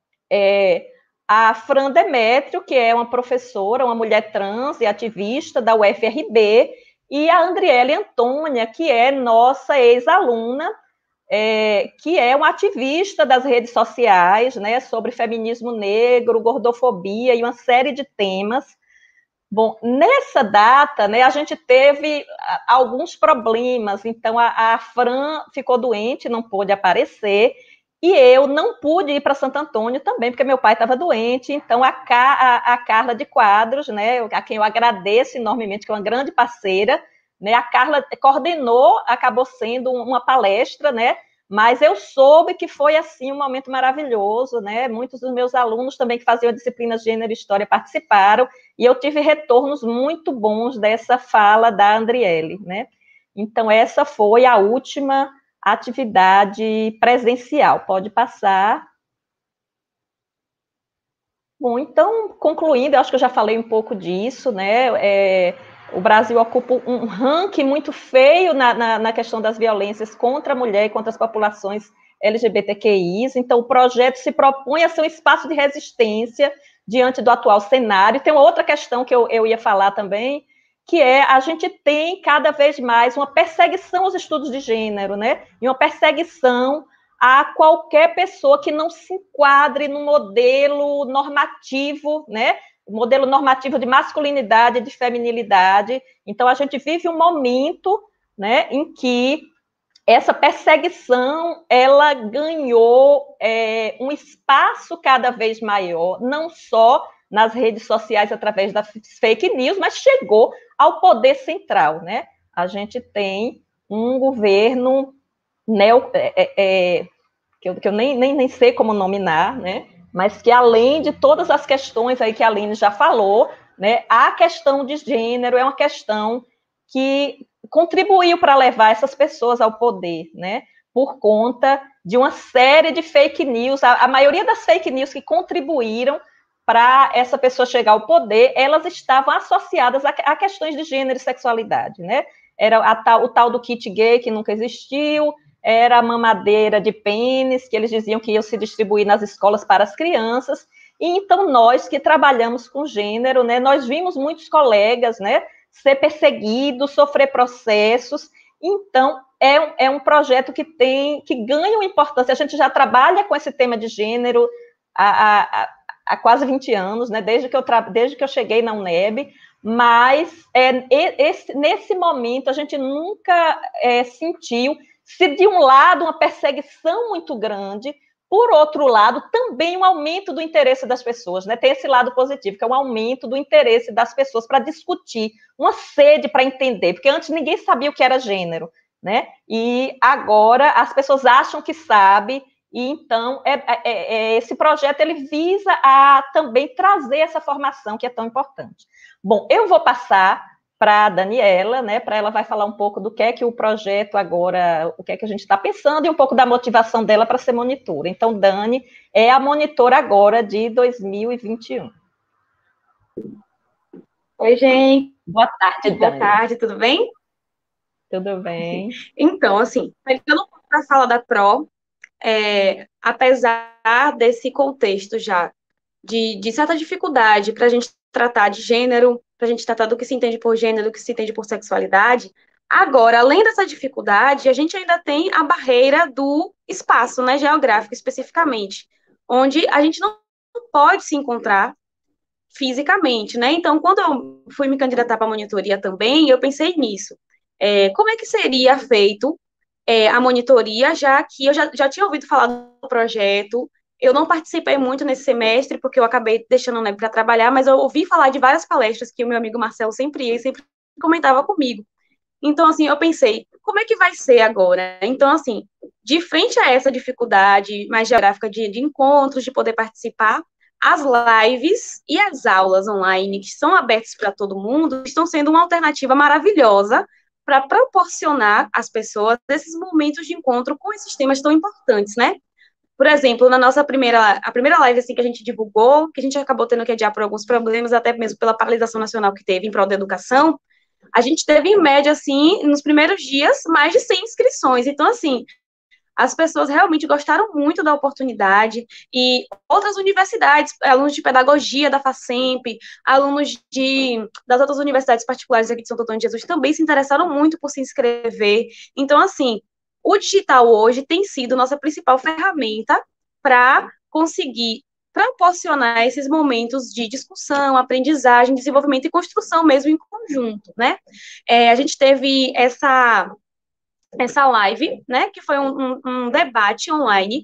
a Fran Demétrio, que é uma professora, uma mulher trans e ativista da UFRB, e a Andriele Antônia, que é nossa ex-aluna, que é uma ativista das redes sociais, né, sobre feminismo negro, gordofobia e uma série de temas. Bom, nessa data, né, a gente teve alguns problemas. Então, a Fran ficou doente, não pôde aparecer, e eu não pude ir para Santo Antônio também, porque meu pai estava doente. Então, a Carla de Quadros, né, a quem eu agradeço enormemente, que é uma grande parceira, né, a Carla coordenou, acabou sendo uma palestra, né, mas eu soube que foi, assim, um momento maravilhoso, né, muitos dos meus alunos também que faziam a disciplina Gênero e História participaram, e eu tive retornos muito bons dessa fala da Andriele, né. Então, essa foi a última atividade presencial. Pode passar. Bom, então, concluindo, eu acho que eu já falei um pouco disso, né, o Brasil ocupa um ranking muito feio na questão das violências contra a mulher e contra as populações LGBTQIs. Então, o projeto se propõe a ser um espaço de resistência diante do atual cenário. Tem uma outra questão que eu ia falar também, que a gente tem cada vez mais uma perseguição aos estudos de gênero, né? E uma perseguição a qualquer pessoa que não se enquadre no modelo normativo, né? Modelo normativo de masculinidade e de feminilidade. Então, a gente vive um momento, né, em que essa perseguição, ela ganhou um espaço cada vez maior, não só nas redes sociais através das fake news, mas chegou ao poder central, né? A gente tem um governo que eu nem sei como nominar, né? Mas que, além de todas as questões aí que a Aline já falou, né, a questão de gênero é uma questão que contribuiu para levar essas pessoas ao poder, né, por conta de uma série de fake news. A maioria das fake news que contribuíram para essa pessoa chegar ao poder, elas estavam associadas a questões de gênero e sexualidade, né? Era o tal do kit gay, que nunca existiu, era a mamadeira de pênis, que eles diziam que ia se distribuir nas escolas para as crianças, E então nós que trabalhamos com gênero, né, nós vimos muitos colegas, né, ser perseguidos, sofrer processos. Então é um projeto que ganha uma importância. A gente já trabalha com esse tema de gênero há quase 20 anos, né, desde que eu cheguei na UNEB, mas nesse momento a gente nunca sentiu, se de um lado uma perseguição muito grande, por outro lado, também um aumento do interesse das pessoas, né? Tem esse lado positivo, que é um aumento do interesse das pessoas para discutir, uma sede para entender, porque antes ninguém sabia o que era gênero, né? E agora as pessoas acham que sabem, e então esse projeto ele visa a também trazer essa formação que é tão importante. Bom, eu vou passar para a Daniela, né, para ela vai falar um pouco do que é que o projeto agora, o que é que a gente está pensando e um pouco da motivação dela para ser monitora. Então, Dani é a monitora agora de 2021. Oi, gente. Boa tarde, Dani. Boa tarde, tudo bem? Tudo bem. Então, assim, pegando para falar da PRO, apesar desse contexto já de certa dificuldade para a gente tratar de gênero, para a gente tratar do que se entende por gênero, do que se entende por sexualidade, agora, além dessa dificuldade, a gente ainda tem a barreira do espaço, né, geográfico especificamente, onde a gente não pode se encontrar fisicamente, né? Então, quando eu fui me candidatar para a monitoria também, eu pensei nisso. Como é que seria feito a monitoria, já que eu já tinha ouvido falar do projeto. Eu não participei muito nesse semestre, porque eu acabei deixando o UNEB para trabalhar, mas eu ouvi falar de várias palestras que o meu amigo Marcelo sempre ia e sempre comentava comigo. Então, assim, eu pensei, como é que vai ser agora? Então, assim, de frente a essa dificuldade mais geográfica de encontros, de poder participar, as lives e as aulas online, que são abertas para todo mundo, estão sendo uma alternativa maravilhosa para proporcionar às pessoas esses momentos de encontro com esses temas tão importantes, né? Por exemplo, na nossa primeira live assim, que a gente divulgou, que a gente acabou tendo que adiar por alguns problemas, até mesmo pela paralisação nacional que teve em prol da educação, a gente teve, em média, assim, nos primeiros dias, mais de 100 inscrições. Então, assim, as pessoas realmente gostaram muito da oportunidade, e outras universidades, alunos de pedagogia da FACEMP, alunos das outras universidades particulares aqui de Santo Antônio de Jesus também se interessaram muito por se inscrever. Então, assim, o digital hoje tem sido nossa principal ferramenta para conseguir proporcionar esses momentos de discussão, aprendizagem, desenvolvimento e construção mesmo em conjunto, né? A gente teve essa live, né, que foi um debate online,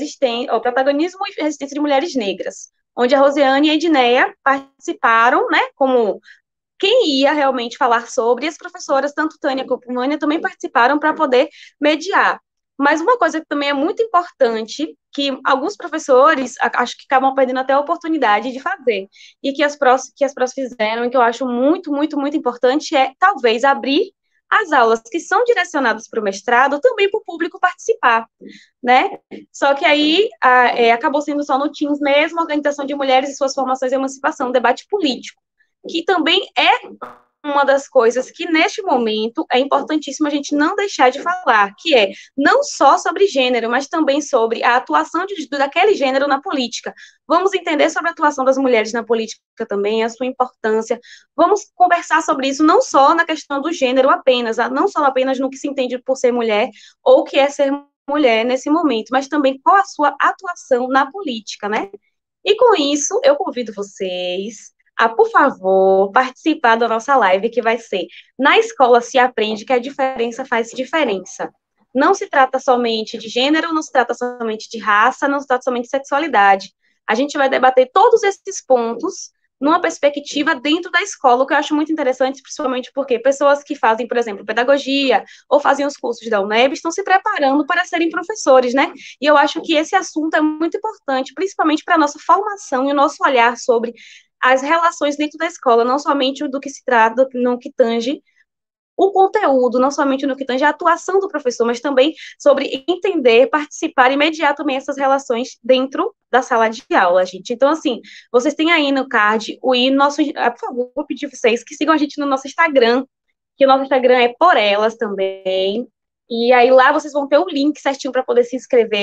o protagonismo e resistência de mulheres negras, onde a Rosiane e a Edneia participaram, né, como quem ia realmente falar sobre, e as professoras, tanto Tânia quanto Vânia, também participaram para poder mediar. Mas uma coisa que também é muito importante, que alguns professores, acho que acabam perdendo até a oportunidade de fazer, e que as profs fizeram, e que eu acho muito, muito, muito importante, é talvez abrir as aulas que são direcionadas para o mestrado também para o público participar, né? Só que aí acabou sendo só no Teams mesmo, Organização de Mulheres e Suas Formações e Emancipação, um debate político, que também é uma das coisas que, neste momento, é importantíssimo a gente não deixar de falar, que é não só sobre gênero, mas também sobre a atuação daquele gênero na política. Vamos entender sobre a atuação das mulheres na política também, a sua importância. Vamos conversar sobre isso não só na questão do gênero apenas, não só apenas no que se entende por ser mulher, ou o que é ser mulher nesse momento, mas também qual a sua atuação na política, né? E com isso, eu convido vocês por favor, participar da nossa live, que vai ser Na Escola se Aprende que a Diferença Faz Diferença. Não se trata somente de gênero, não se trata somente de raça, não se trata somente de sexualidade. A gente vai debater todos esses pontos numa perspectiva dentro da escola, o que eu acho muito interessante, principalmente porque pessoas que fazem, por exemplo, pedagogia, ou fazem os cursos da UNEB, estão se preparando para serem professores, né? E eu acho que esse assunto é muito importante, principalmente para a nossa formação e o nosso olhar sobre as relações dentro da escola, não somente do que se trata, no que tange o conteúdo, não somente no que tange a atuação do professor, mas também sobre entender, participar e mediar também essas relações dentro da sala de aula, gente. Então, assim, vocês têm aí no card por favor, vou pedir vocês que sigam a gente no nosso Instagram, que o nosso Instagram é Por Elas também, e aí lá vocês vão ter o link certinho para poder se inscrever,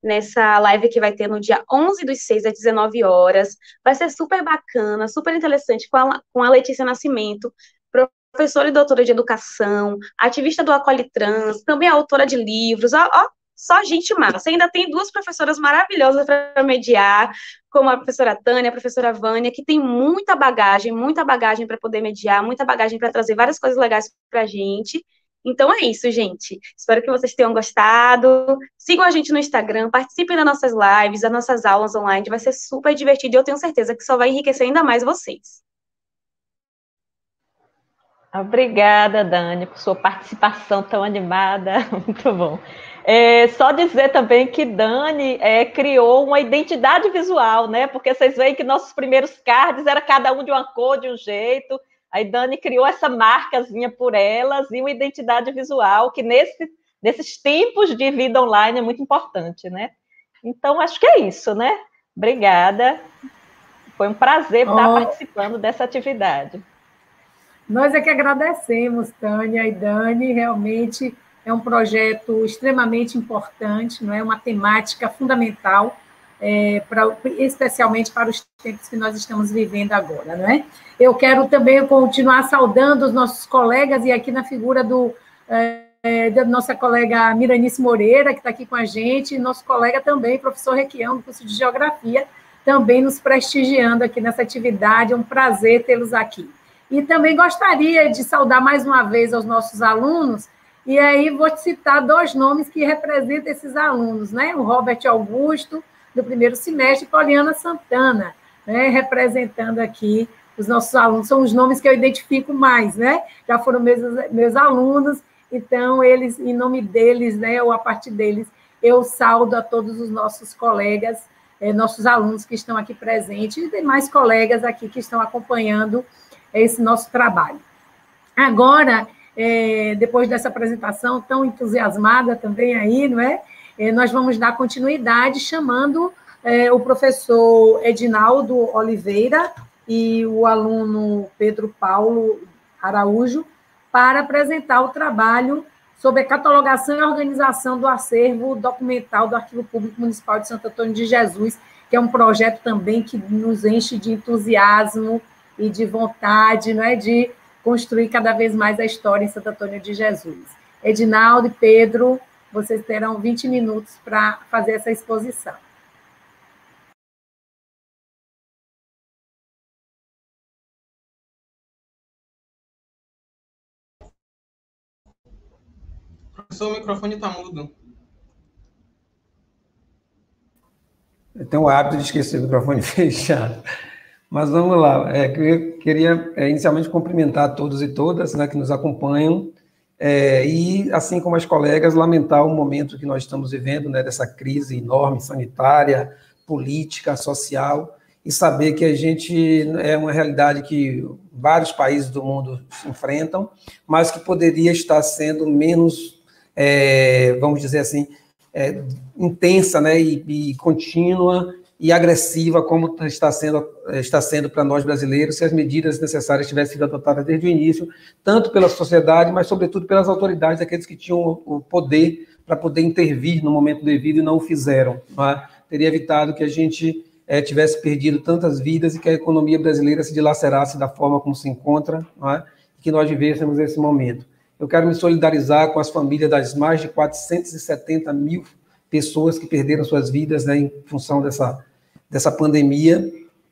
nessa live que vai ter no dia 11/6, às 19 horas. Vai ser super bacana, super interessante, com a Letícia Nascimento, professora e doutora de educação, ativista do Acolhe Trans, também autora de livros, só gente massa. Ainda tem duas professoras maravilhosas para mediar, como a professora Tânia, a professora Vânia, que tem muita bagagem para poder mediar, muita bagagem para trazer várias coisas legais para a gente. Então é isso, gente. Espero que vocês tenham gostado. Sigam a gente no Instagram, participem das nossas lives, das nossas aulas online, vai ser super divertido e eu tenho certeza que só vai enriquecer ainda mais vocês. Obrigada, Dani, por sua participação tão animada. Muito bom. Só dizer também que Dani criou uma identidade visual, né? Porque vocês veem que nossos primeiros cards era cada um de uma cor, de um jeito. Aí Dani criou essa marcazinha por elas e uma identidade visual que nesses tempos de vida online é muito importante, né? Então, acho que é isso, né? Obrigada. Foi um prazer estar participando dessa atividade. Nós é que agradecemos, Tânia e Dani, realmente é um projeto extremamente importante, não é? Uma temática fundamental, especialmente para os tempos que nós estamos vivendo agora, não é? Eu quero também continuar saudando os nossos colegas, e aqui na figura da nossa colega Miranice Moreira, que está aqui com a gente, e nosso colega também, professor Requião, do curso de Geografia, também nos prestigiando aqui nessa atividade, é um prazer tê-los aqui. E também gostaria de saudar mais uma vez aos nossos alunos, e aí vou citar 2 nomes que representam esses alunos, né? O Robert Augusto, do primeiro semestre, e Poliana Santana, né? Representando aqui os nossos alunos. São os nomes que eu identifico mais, né? Já foram meus alunos, então, eles, em nome deles, né, ou a partir deles, eu saudo a todos os nossos colegas, nossos alunos que estão aqui presentes, e demais colegas aqui que estão acompanhando esse nosso trabalho. Agora, depois dessa apresentação tão entusiasmada também aí, não é? Nós vamos dar continuidade chamando o professor Edinaldo Oliveira e o aluno Pedro Paulo Araújo para apresentar o trabalho sobre a catalogação e organização do acervo documental do Arquivo Público Municipal de Santo Antônio de Jesus, que é um projeto também que nos enche de entusiasmo e de vontade, não é, de construir cada vez mais a história em Santo Antônio de Jesus. Edinaldo e Pedro, vocês terão 20 minutos para fazer essa exposição. Professor, o microfone está mudo. Eu tenho o hábito de esquecer o microfone fechado. Mas vamos lá. Queria inicialmente cumprimentar todos e todas, né, que nos acompanham, e, assim como as colegas, lamentar o momento que nós estamos vivendo, né, dessa crise enorme, sanitária, política, social, e saber que a gente é uma realidade que vários países do mundo se enfrentam, mas que poderia estar sendo menos, vamos dizer assim, intensa, né, e contínua e agressiva, como está sendo para nós brasileiros, se as medidas necessárias tivessem sido adotadas desde o início, tanto pela sociedade, mas, sobretudo, pelas autoridades, aqueles que tinham o poder para poder intervir no momento devido e não o fizeram. Não é? Teria evitado que a gente tivesse perdido tantas vidas e que a economia brasileira se dilacerasse da forma como se encontra, não é? E que nós vivêssemos esse momento. Eu quero me solidarizar com as famílias das mais de 470 mil pessoas que perderam suas vidas, né, em função dessa pandemia,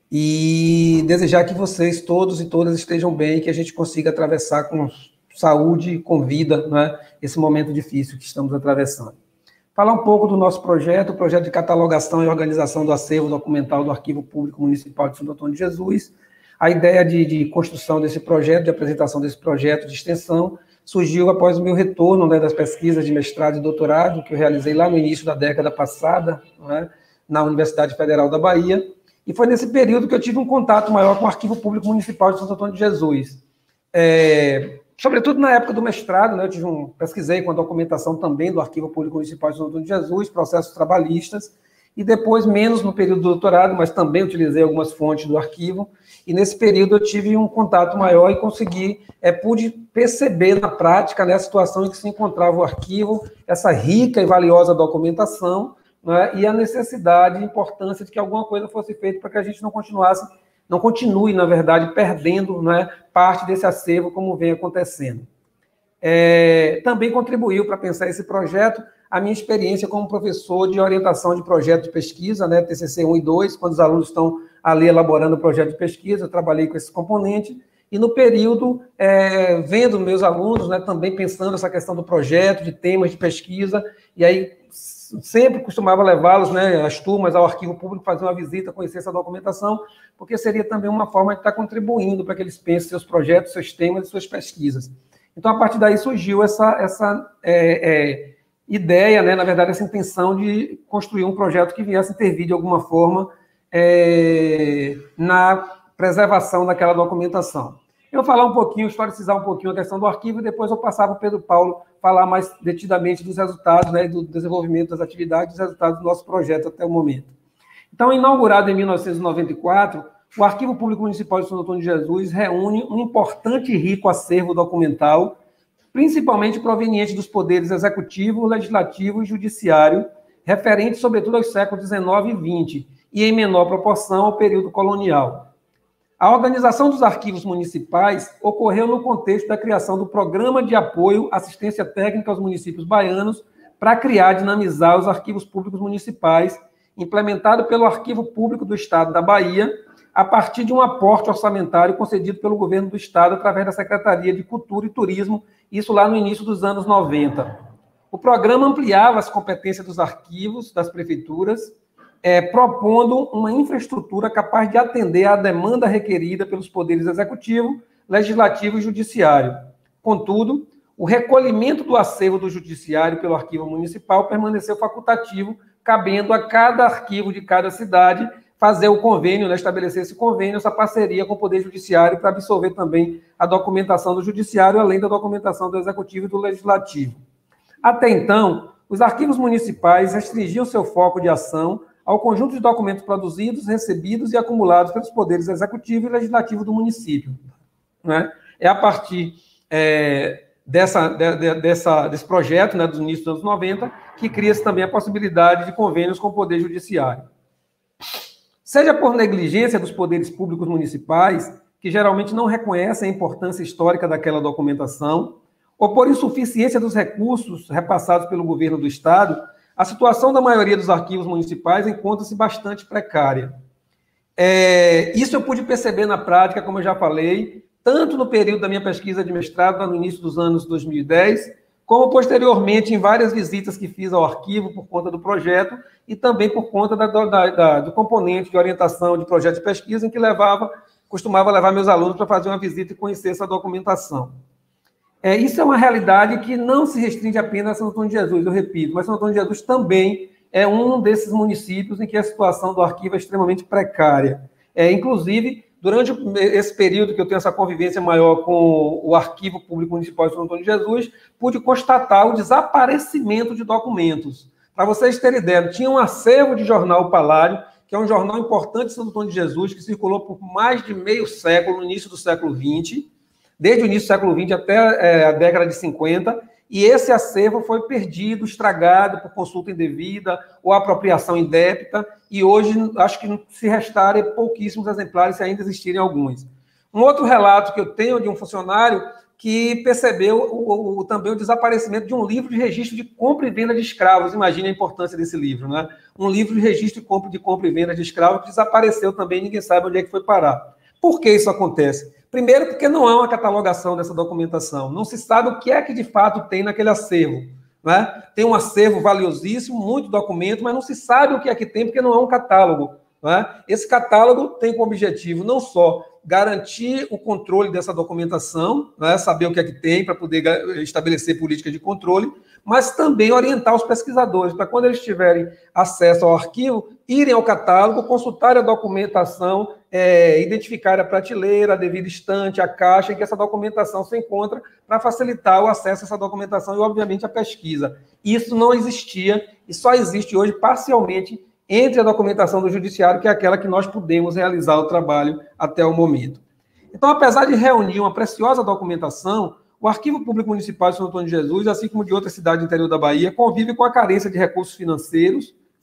e desejar que vocês, todos e todas, estejam bem, que a gente consiga atravessar com saúde, com vida, né, esse momento difícil que estamos atravessando. Falar um pouco do nosso projeto, o projeto de catalogação e organização do acervo documental do Arquivo Público Municipal de Santo Antônio de Jesus. A ideia de construção desse projeto, de apresentação desse projeto de extensão, surgiu após o meu retorno, né, das pesquisas de mestrado e doutorado, que eu realizei lá no início da década passada, né, na Universidade Federal da Bahia, e foi nesse período que eu tive um contato maior com o Arquivo Público Municipal de Santo Antônio de Jesus. Sobretudo na época do mestrado, né, eu pesquisei com a documentação também do Arquivo Público Municipal de Santo Antônio de Jesus, processos trabalhistas, e depois, menos no período do doutorado, mas também utilizei algumas fontes do arquivo, e nesse período eu tive um contato maior e pude perceber na prática, né, a situação em que se encontrava o arquivo, essa rica e valiosa documentação, né, e a necessidade e importância de que alguma coisa fosse feita para que a gente não continue, na verdade, perdendo, né, parte desse acervo, como vem acontecendo. Também contribuiu para pensar esse projeto a minha experiência como professor de orientação de projeto de pesquisa, né, TCC 1 e 2, quando os alunos estão ali elaborando o projeto de pesquisa, eu trabalhei com esse componente, e no período, vendo meus alunos, né, também pensando essa questão do projeto, de temas de pesquisa, e aí sempre costumava levá-los, né, as turmas, ao arquivo público, fazer uma visita, conhecer essa documentação, porque seria também uma forma de estar contribuindo para que eles pensem seus projetos, seus temas e suas pesquisas. Então, a partir daí surgiu essa ideia, né, na verdade, essa intenção de construir um projeto que viesse intervir de alguma forma na preservação daquela documentação. Eu vou falar um pouquinho, historicizar um pouquinho a questão do arquivo, e depois eu passar para o Pedro Paulo falar mais detidamente dos resultados, né, do desenvolvimento das atividades, dos resultados do nosso projeto até o momento. Então, inaugurado em 1994, o Arquivo Público Municipal de Santo Antônio de Jesus reúne um importante e rico acervo documental, principalmente proveniente dos poderes executivo, legislativo e judiciário, referente, sobretudo, aos séculos XIX e XX, e em menor proporção ao período colonial. A organização dos arquivos municipais ocorreu no contexto da criação do Programa de Apoio à Assistência Técnica aos Municípios Baianos para criar e dinamizar os arquivos públicos municipais, implementado pelo Arquivo Público do Estado da Bahia, a partir de um aporte orçamentário concedido pelo governo do Estado através da Secretaria de Cultura e Turismo, isso lá no início dos anos 90. O programa ampliava as competências dos arquivos das prefeituras, propondo uma infraestrutura capaz de atender à demanda requerida pelos poderes executivo, legislativo e judiciário. Contudo, o recolhimento do acervo do judiciário pelo arquivo municipal permaneceu facultativo, cabendo a cada arquivo de cada cidade fazer o convênio, né, estabelecer esse convênio, essa parceria com o Poder Judiciário para absorver também a documentação do Judiciário, além da documentação do Executivo e do Legislativo. Até então, os arquivos municipais restringiam seu foco de ação ao conjunto de documentos produzidos, recebidos e acumulados pelos poderes executivo e legislativo do município. Né? É a partir desse projeto, né, do início dos anos 90, que cria-se também a possibilidade de convênios com o Poder Judiciário. Seja por negligência dos poderes públicos municipais, que geralmente não reconhecem a importância histórica daquela documentação, ou por insuficiência dos recursos repassados pelo governo do Estado, a situação da maioria dos arquivos municipais encontra-se bastante precária. Isso eu pude perceber na prática, como eu já falei, tanto no período da minha pesquisa de mestrado, no início dos anos 2010, como posteriormente em várias visitas que fiz ao arquivo por conta do projeto e também por conta do componente de orientação de projeto de pesquisa, em que costumava levar meus alunos para fazer uma visita e conhecer essa documentação. Isso é uma realidade que não se restringe apenas a Santo Antônio de Jesus, eu repito, mas Santo Antônio de Jesus também é um desses municípios em que a situação do arquivo é extremamente precária. Inclusive, durante esse período que eu tenho essa convivência maior com o Arquivo Público Municipal de Santo Antônio de Jesus, pude constatar o desaparecimento de documentos. Para vocês terem ideia, tinha um acervo de jornal Paládio, que é um jornal importante de Santo Antônio de Jesus, que circulou por mais de meio século, no início do século XX, desde o início do século XX até a década de 50, e esse acervo foi perdido, estragado por consulta indevida ou apropriação indébita, e hoje acho que se restarem pouquíssimos exemplares, se ainda existirem alguns. Um outro relato que eu tenho de um funcionário que percebeu também o desaparecimento de um livro de registro de compra e venda de escravos. Imagine a importância desse livro, né? Um livro de registro de compra e venda de escravos que desapareceu também, ninguém sabe onde é que foi parar. Por que isso acontece? Primeiro, porque não há uma catalogação dessa documentação. Não se sabe o que é que de fato tem naquele acervo. Né? Tem um acervo valiosíssimo, muito documento, mas não se sabe o que é que tem, porque não é um catálogo. Né? Esse catálogo tem como objetivo não só garantir o controle dessa documentação, né? Saber o que é que tem para poder estabelecer política de controle, mas também orientar os pesquisadores, para quando eles tiverem acesso ao arquivo, irem ao catálogo, consultarem a documentação, identificar a prateleira, a devida estante, a caixa em que essa documentação se encontra, para facilitar o acesso a essa documentação e, obviamente, a pesquisa. Isso não existia e só existe hoje parcialmente entre a documentação do Judiciário, que é aquela que nós podemos realizar o trabalho até o momento. Então, apesar de reunir uma preciosa documentação, o Arquivo Público Municipal de Santo Antônio de Jesus, assim como de outras cidades do interior da Bahia, convive com a carência de recursos financeiros,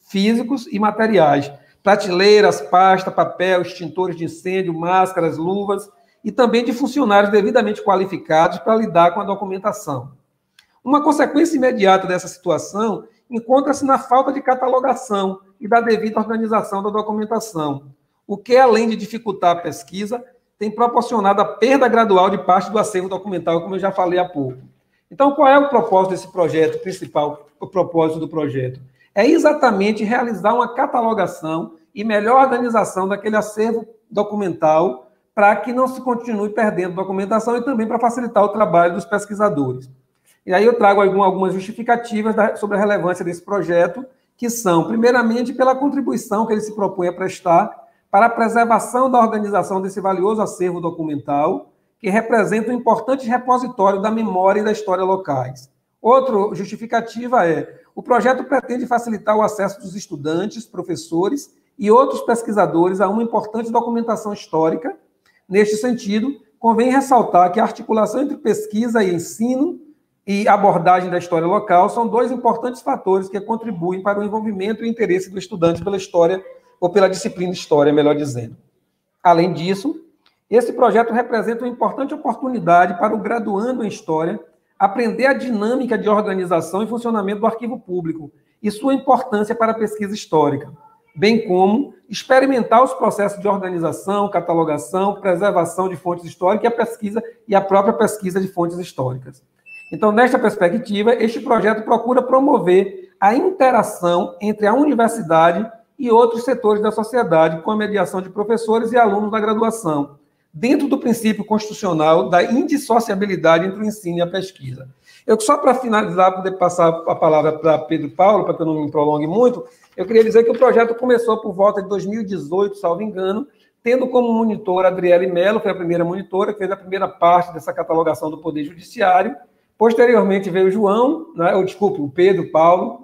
físicos e materiais, prateleiras, pasta, papel, extintores de incêndio, máscaras, luvas, e também de funcionários devidamente qualificados para lidar com a documentação. Uma consequência imediata dessa situação encontra-se na falta de catalogação e da devida organização da documentação, o que, além de dificultar a pesquisa, tem proporcionado a perda gradual de parte do acervo documental, como eu já falei há pouco. Então, qual é o propósito desse projeto, o principal propósito do projeto? É exatamente realizar uma catalogação e melhor organização daquele acervo documental para que não se continue perdendo documentação e também para facilitar o trabalho dos pesquisadores. E aí eu trago algumas justificativas sobre a relevância desse projeto, que são, primeiramente, pela contribuição que ele se propõe a prestar para a preservação da organização desse valioso acervo documental, que representa um importante repositório da memória e da história locais. Outra justificativa é: o projeto pretende facilitar o acesso dos estudantes, professores e outros pesquisadores a uma importante documentação histórica. Neste sentido, convém ressaltar que a articulação entre pesquisa e ensino e abordagem da história local são dois importantes fatores que contribuem para o envolvimento e interesse do estudante pela história, ou pela disciplina História, melhor dizendo. Além disso, esse projeto representa uma importante oportunidade para o graduando em História aprender a dinâmica de organização e funcionamento do arquivo público e sua importância para a pesquisa histórica, bem como experimentar os processos de organização, catalogação, preservação de fontes históricas e a própria pesquisa de fontes históricas. Então, nesta perspectiva, este projeto procura promover a interação entre a universidade e outros setores da sociedade, com a mediação de professores e alunos da graduação, dentro do princípio constitucional da indissociabilidade entre o ensino e a pesquisa. Eu, só para finalizar, poder passar a palavra para Pedro Paulo, para que eu não me prolongue muito, eu queria dizer que o projeto começou por volta de 2018, salvo engano, tendo como monitora Adriele Mello, foi a primeira monitora, que fez a primeira parte dessa catalogação do Poder Judiciário. Posteriormente veio o João, o Pedro Paulo,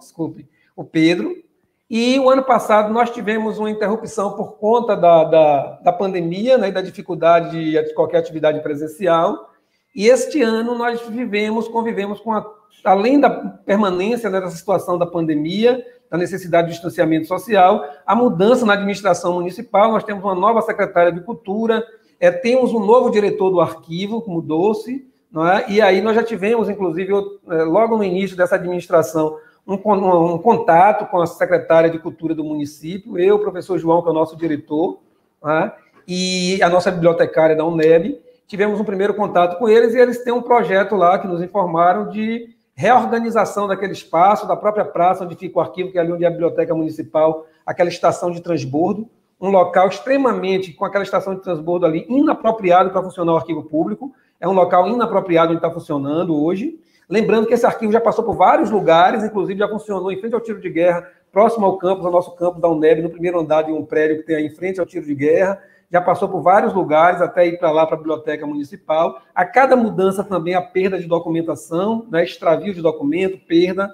o Pedro. E o ano passado nós tivemos uma interrupção por conta da pandemia, né, e da dificuldade de qualquer atividade presencial. E este ano nós convivemos com, além da permanência, né, dessa situação da pandemia, da necessidade de distanciamento social, a mudança na administração municipal. Nós temos uma nova secretária de Cultura, temos um novo diretor do arquivo, mudou-se, não é? E aí nós já tivemos, inclusive, logo no início dessa administração, um contato com a secretária de Cultura do município, eu, o professor João, que é o nosso diretor, né, e a nossa bibliotecária da UNEB. Tivemos um primeiro contato com eles e eles têm um projeto lá que nos informaram de reorganização daquele espaço, da própria praça onde fica o arquivo, que é ali onde é a biblioteca municipal, aquela estação de transbordo, um local extremamente, com aquela estação de transbordo ali, inapropriado para funcionar o arquivo público. É um local inapropriado onde está funcionando hoje. Lembrando que esse arquivo já passou por vários lugares, inclusive já funcionou em frente ao tiro de guerra, próximo ao campus, ao nosso campus da UNEB, no primeiro andar de um prédio que tem aí em frente ao tiro de guerra. Já passou por vários lugares, até ir para lá, para a biblioteca municipal. A cada mudança também a perda de documentação, né, extravio de documento, perda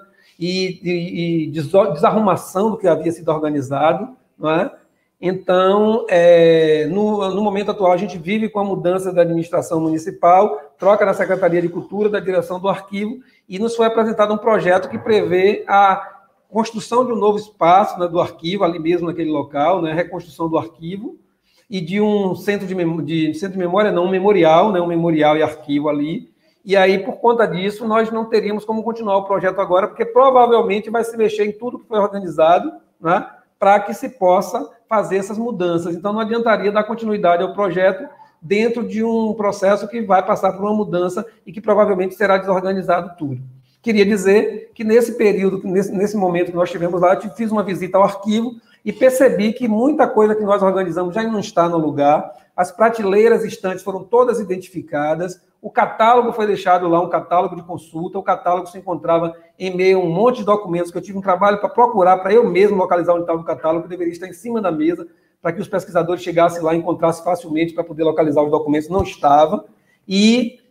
e desarrumação do que havia sido organizado, não é? Então, no momento atual, a gente vive com a mudança da administração municipal, troca da Secretaria de Cultura, da direção do arquivo, e nos foi apresentado um projeto que prevê a construção de um novo espaço, né, do arquivo, ali mesmo naquele local, né, reconstrução do arquivo, e de um centro de memória, não, um memorial, né, um memorial e arquivo ali. E aí, por conta disso, nós não teríamos como continuar o projeto agora, porque provavelmente vai se mexer em tudo que foi organizado, né, para que se possa fazer essas mudanças. Então, não adiantaria dar continuidade ao projeto dentro de um processo que vai passar por uma mudança e que provavelmente será desorganizado tudo. Queria dizer que nesse período, nesse momento que nós tivemos lá, eu fiz uma visita ao arquivo e percebi que muita coisa que nós organizamos já não está no lugar, as prateleiras estantes foram todas identificadas, o catálogo foi deixado lá, um catálogo de consulta, o catálogo se encontrava em meio a um monte de documentos que eu tive um trabalho para procurar, para eu mesmo localizar onde estava o catálogo, que deveria estar em cima da mesa, para que os pesquisadores chegassem lá e encontrassem facilmente para poder localizar os documentos, não estava. E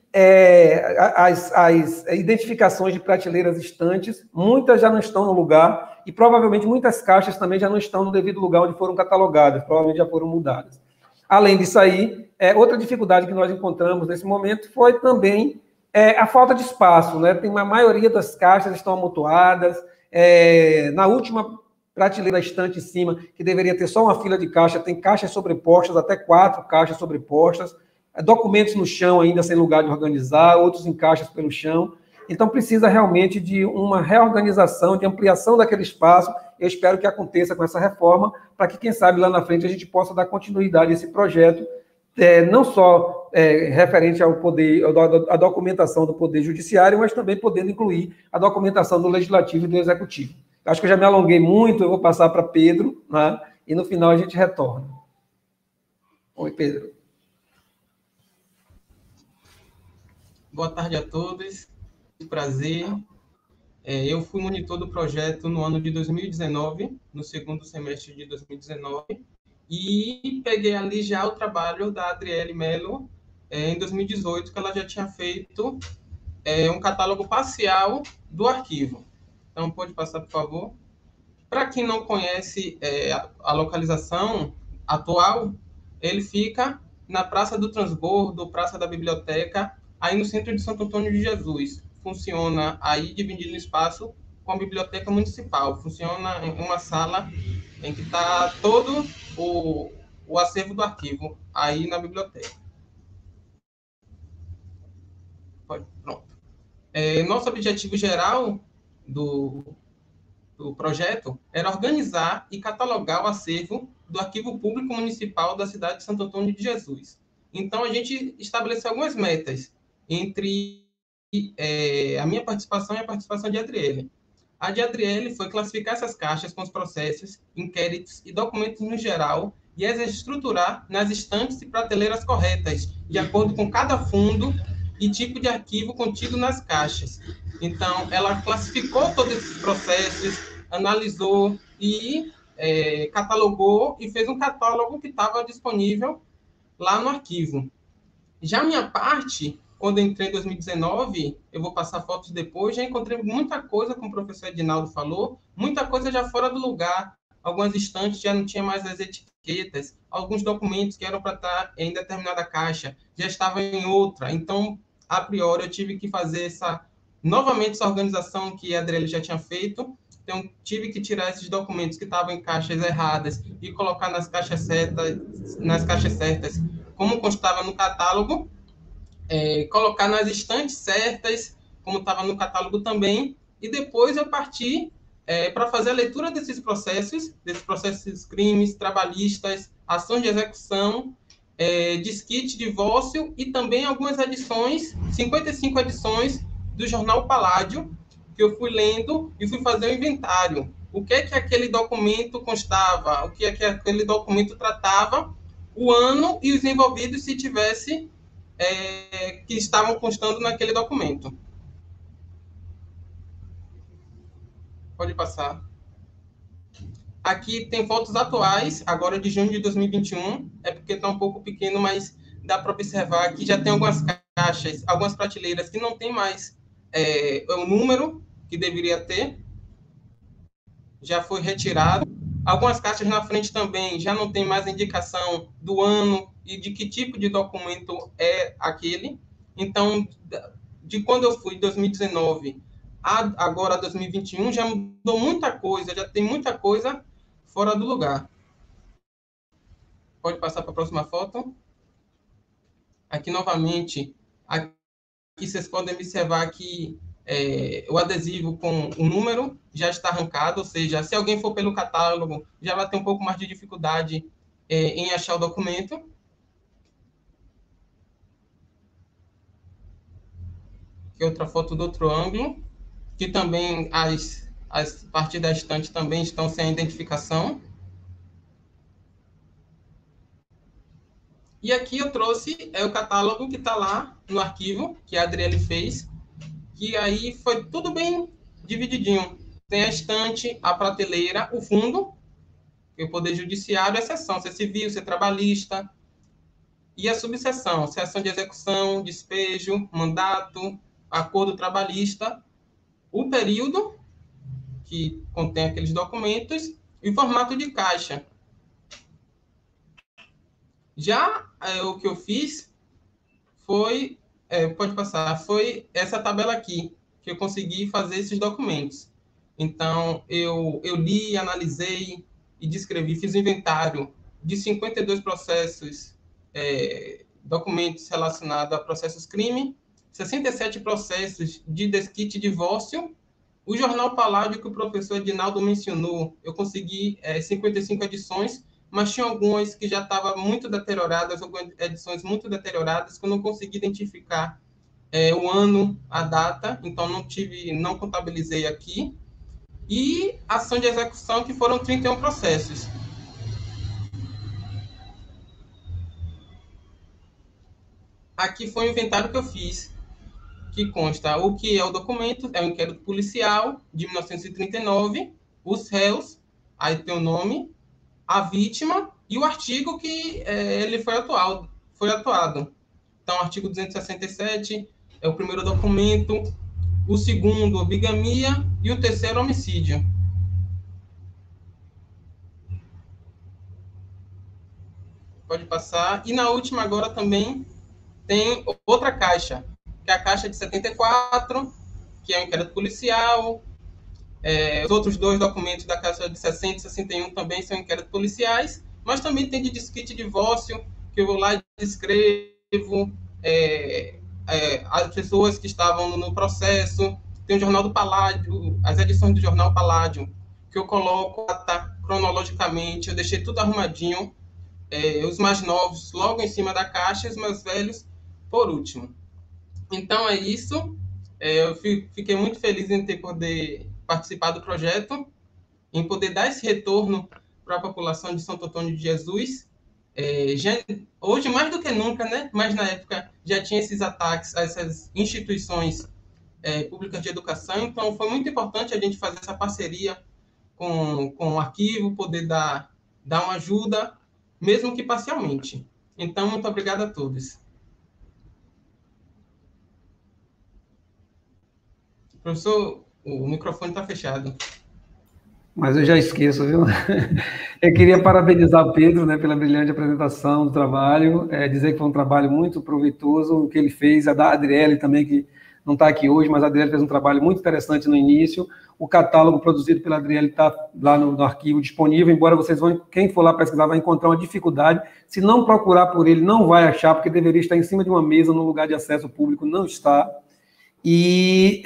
as identificações de prateleiras estantes, muitas já não estão no lugar, e provavelmente muitas caixas também já não estão no devido lugar onde foram catalogadas, provavelmente já foram mudadas. Além disso aí, outra dificuldade que nós encontramos nesse momento foi também a falta de espaço, né? Tem uma maioria das caixas estão amontoadas. Na última prateleira estante em cima, que deveria ter só uma fila de caixa, tem caixas sobrepostas, até 4 caixas sobrepostas, documentos no chão ainda sem lugar de organizar, outros em caixas pelo chão. Então, precisa realmente de uma reorganização, de ampliação daquele espaço. Eu espero que aconteça com essa reforma, para que, quem sabe, lá na frente a gente possa dar continuidade a esse projeto, não só referente ao poder, à documentação do Poder Judiciário, mas também podendo incluir a documentação do Legislativo e do Executivo. Acho que eu já me alonguei muito, eu vou passar para Pedro, né? E no final a gente retorna. Oi, Pedro. Boa tarde a todos, prazer. Eu fui monitor do projeto no ano de 2019, no segundo semestre de 2019, e peguei ali já o trabalho da Adriele Mello, em 2018, que ela já tinha feito um catálogo parcial do arquivo. Então, pode passar, por favor. Para quem não conhece a localização atual, ele fica na Praça do Transbordo, Praça da Biblioteca, aí no centro de Santo Antônio de Jesus. Funciona aí dividido no espaço com a Biblioteca Municipal. Funciona em uma sala em que está todo o acervo do arquivo aí na biblioteca. Pronto. Nosso objetivo geral do projeto era organizar e catalogar o acervo do Arquivo Público Municipal da cidade de Santo Antônio de Jesus. Então, a gente estabeleceu algumas metas entre a minha participação e a participação de Adriele. A de Adriele foi classificar essas caixas com os processos, inquéritos e documentos no geral e as estruturar nas estantes e prateleiras corretas, de acordo com cada fundo e tipo de arquivo contido nas caixas. Então, ela classificou todos esses processos, analisou e catalogou e fez um catálogo que estava disponível lá no arquivo. Já a minha parte, quando eu entrei em 2019, eu vou passar fotos depois, já encontrei muita coisa, como o professor Edinaldo falou, muita coisa já fora do lugar. Algumas estantes já não tinha mais as etiquetas, alguns documentos que eram para estar em determinada caixa já estavam em outra. Então, a priori, eu tive que fazer novamente essa organização que a Adriele já tinha feito. Então, tive que tirar esses documentos que estavam em caixas erradas e colocar nas caixas certas, como constava no catálogo, colocar nas estantes certas, como estava no catálogo também, e depois eu parti para fazer a leitura desses processos crimes, trabalhistas, ações de execução, desquite, divórcio e também algumas edições, 55 edições do jornal Paládio, que eu fui lendo e fui fazer o inventário. O que aquele documento constava, o que aquele documento tratava, o ano e os envolvidos, se tivesse, que estavam constando naquele documento. Pode passar. Aqui tem fotos atuais, agora de junho de 2021, porque está um pouco pequeno, mas dá para observar que já tem algumas caixas, algumas prateleiras que não tem mais o número que deveria ter, já foi retirado. Algumas caixas na frente também já não tem mais indicação do ano e de que tipo de documento é aquele. Então, de quando eu fui, 2019, agora 2021, já mudou muita coisa, já tem muita coisa fora do lugar. Pode passar para a próxima foto. Aqui, novamente, aqui vocês podem observar que o adesivo com o número já está arrancado, ou seja, se alguém for pelo catálogo, já vai ter um pouco mais de dificuldade em achar o documento. Aqui outra foto do outro ângulo, que também as partes da estante também estão sem identificação. E aqui eu trouxe o catálogo que está lá no arquivo, que a Adriele fez, que aí foi tudo bem divididinho. Tem a estante, a prateleira, o fundo, que é o Poder Judiciário, a seção, se é civil, se é trabalhista, e a subseção, se é ação de execução, despejo, mandato, acordo trabalhista, o período, que contém aqueles documentos, e o formato de caixa. Já o que eu fiz foi, pode passar, foi essa tabela aqui, que eu consegui fazer esses documentos. Então, eu li, analisei e descrevi, fiz um inventário de 52 processos, documentos relacionados a processos crime, 67 processos de desquite e divórcio. O jornal Paládio, que o professor Edinaldo mencionou, eu consegui 55 edições, mas tinha algumas que já estavam muito deterioradas, algumas edições muito deterioradas, que eu não consegui identificar o ano, a data, então não contabilizei aqui. E ação de execução, que foram 31 processos. Aqui foi o inventário que eu fiz, que consta o que é o documento, é o inquérito policial de 1939, os réus, aí tem o nome, a vítima e o artigo que ele foi atuado. Então, o artigo 267 é o primeiro documento, o segundo, bigamia, e o terceiro, homicídio. Pode passar. E na última agora também tem outra caixa, que é a caixa de 74, que é o inquérito policial. Os outros dois documentos da caixa de 60 e 61 também são inquéritos policiais, mas também tem de desquite e divórcio, que eu vou lá e descrevo as pessoas que estavam no processo. Tem o Jornal do Paládio, as edições do Jornal Paládio, que eu coloco cronologicamente, eu deixei tudo arrumadinho, os mais novos logo em cima da caixa, e os mais velhos por último. Então é isso. Eu fiquei muito feliz em poder participar do projeto, em poder dar esse retorno para a população de Santo Antônio de Jesus. Hoje, mais do que nunca, né? Mas na época já tinha esses ataques a essas instituições públicas de educação, então foi muito importante a gente fazer essa parceria com o arquivo, poder dar uma ajuda, mesmo que parcialmente. Então, muito obrigado a todos. Professor, o microfone está fechado. Mas eu já esqueço, viu? Eu queria parabenizar o Pedro, né, pela brilhante apresentação do trabalho, dizer que foi um trabalho muito proveitoso o que ele fez, a da Adriele também, que não está aqui hoje, mas a Adriele fez um trabalho muito interessante no início. O catálogo produzido pela Adriele está lá no arquivo disponível, embora vocês quem for lá pesquisar vai encontrar uma dificuldade. Se não procurar por ele, não vai achar, porque deveria estar em cima de uma mesa, no lugar de acesso público, não está. E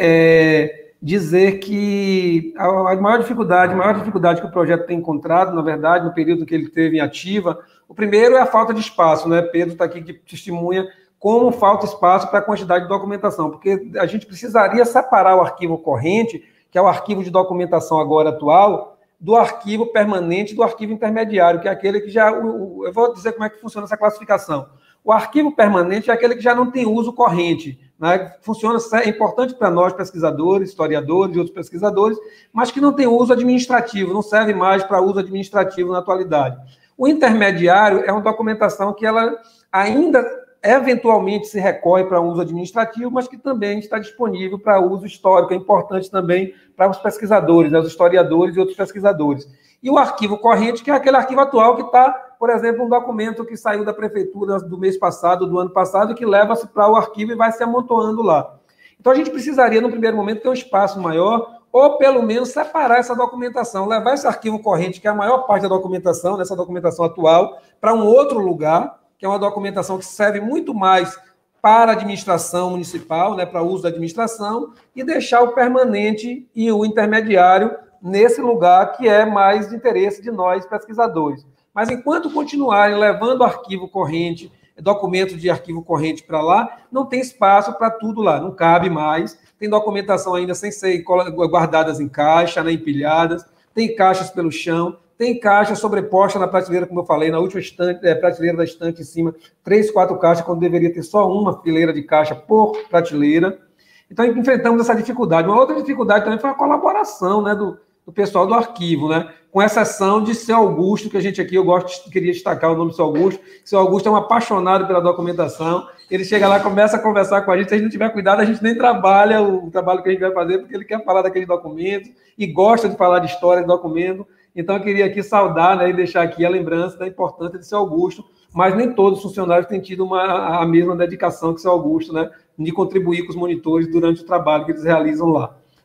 dizer que a maior dificuldade que o projeto tem encontrado, na verdade, no período que ele teve em ativa, o primeiro é a falta de espaço, né? Pedro está aqui que testemunha como falta espaço para a quantidade de documentação, porque a gente precisaria separar o arquivo corrente, que é o arquivo de documentação agora atual, do arquivo permanente, do arquivo intermediário, que é aquele que já... eu vou dizer como é que funciona essa classificação. O arquivo permanente é aquele que já não tem uso corrente, né? Funciona, é importante para nós, pesquisadores, historiadores e outros pesquisadores, mas que não tem uso administrativo, não serve mais para uso administrativo na atualidade. O intermediário é uma documentação que ela ainda eventualmente se recorre para uso administrativo, mas que também está disponível para uso histórico, é importante também para os pesquisadores, né, os historiadores e outros pesquisadores. E o arquivo corrente, que é aquele arquivo atual que está, por exemplo, um documento que saiu da prefeitura do mês passado, do ano passado, que leva-se para o arquivo e vai se amontoando lá. Então, a gente precisaria, no primeiro momento, ter um espaço maior, ou pelo menos separar essa documentação, levar esse arquivo corrente, que é a maior parte da documentação, dessa documentação atual, para um outro lugar, que é uma documentação que serve muito mais para a administração municipal, né, para uso da administração, e deixar o permanente e o intermediário nesse lugar que é mais de interesse de nós, pesquisadores. Mas enquanto continuarem levando arquivo corrente, documento de arquivo corrente para lá, não tem espaço para tudo lá, não cabe mais, tem documentação ainda sem ser guardadas em caixa, né, empilhadas, tem caixas pelo chão, tem caixa sobreposta na prateleira, como eu falei, na última prateleira da estante em cima, 3, 4 caixas, quando deveria ter só uma fileira de caixa por prateleira. Então, enfrentamos essa dificuldade. Uma outra dificuldade também foi a colaboração, né, do pessoal do arquivo, né, com exceção de seu Augusto, que a gente aqui, queria destacar o nome do seu Augusto. Seu Augusto é um apaixonado pela documentação, ele chega lá, começa a conversar com a gente, se a gente não tiver cuidado, a gente nem trabalha o trabalho que a gente vai fazer, porque ele quer falar daqueles documentos e gosta de falar de história de documento. Então, eu queria aqui saudar, né, e deixar aqui a lembrança da importância de seu Augusto, mas nem todos os funcionários têm tido a mesma dedicação que seu Augusto, né, de contribuir com os monitores durante o trabalho que eles realizam lá.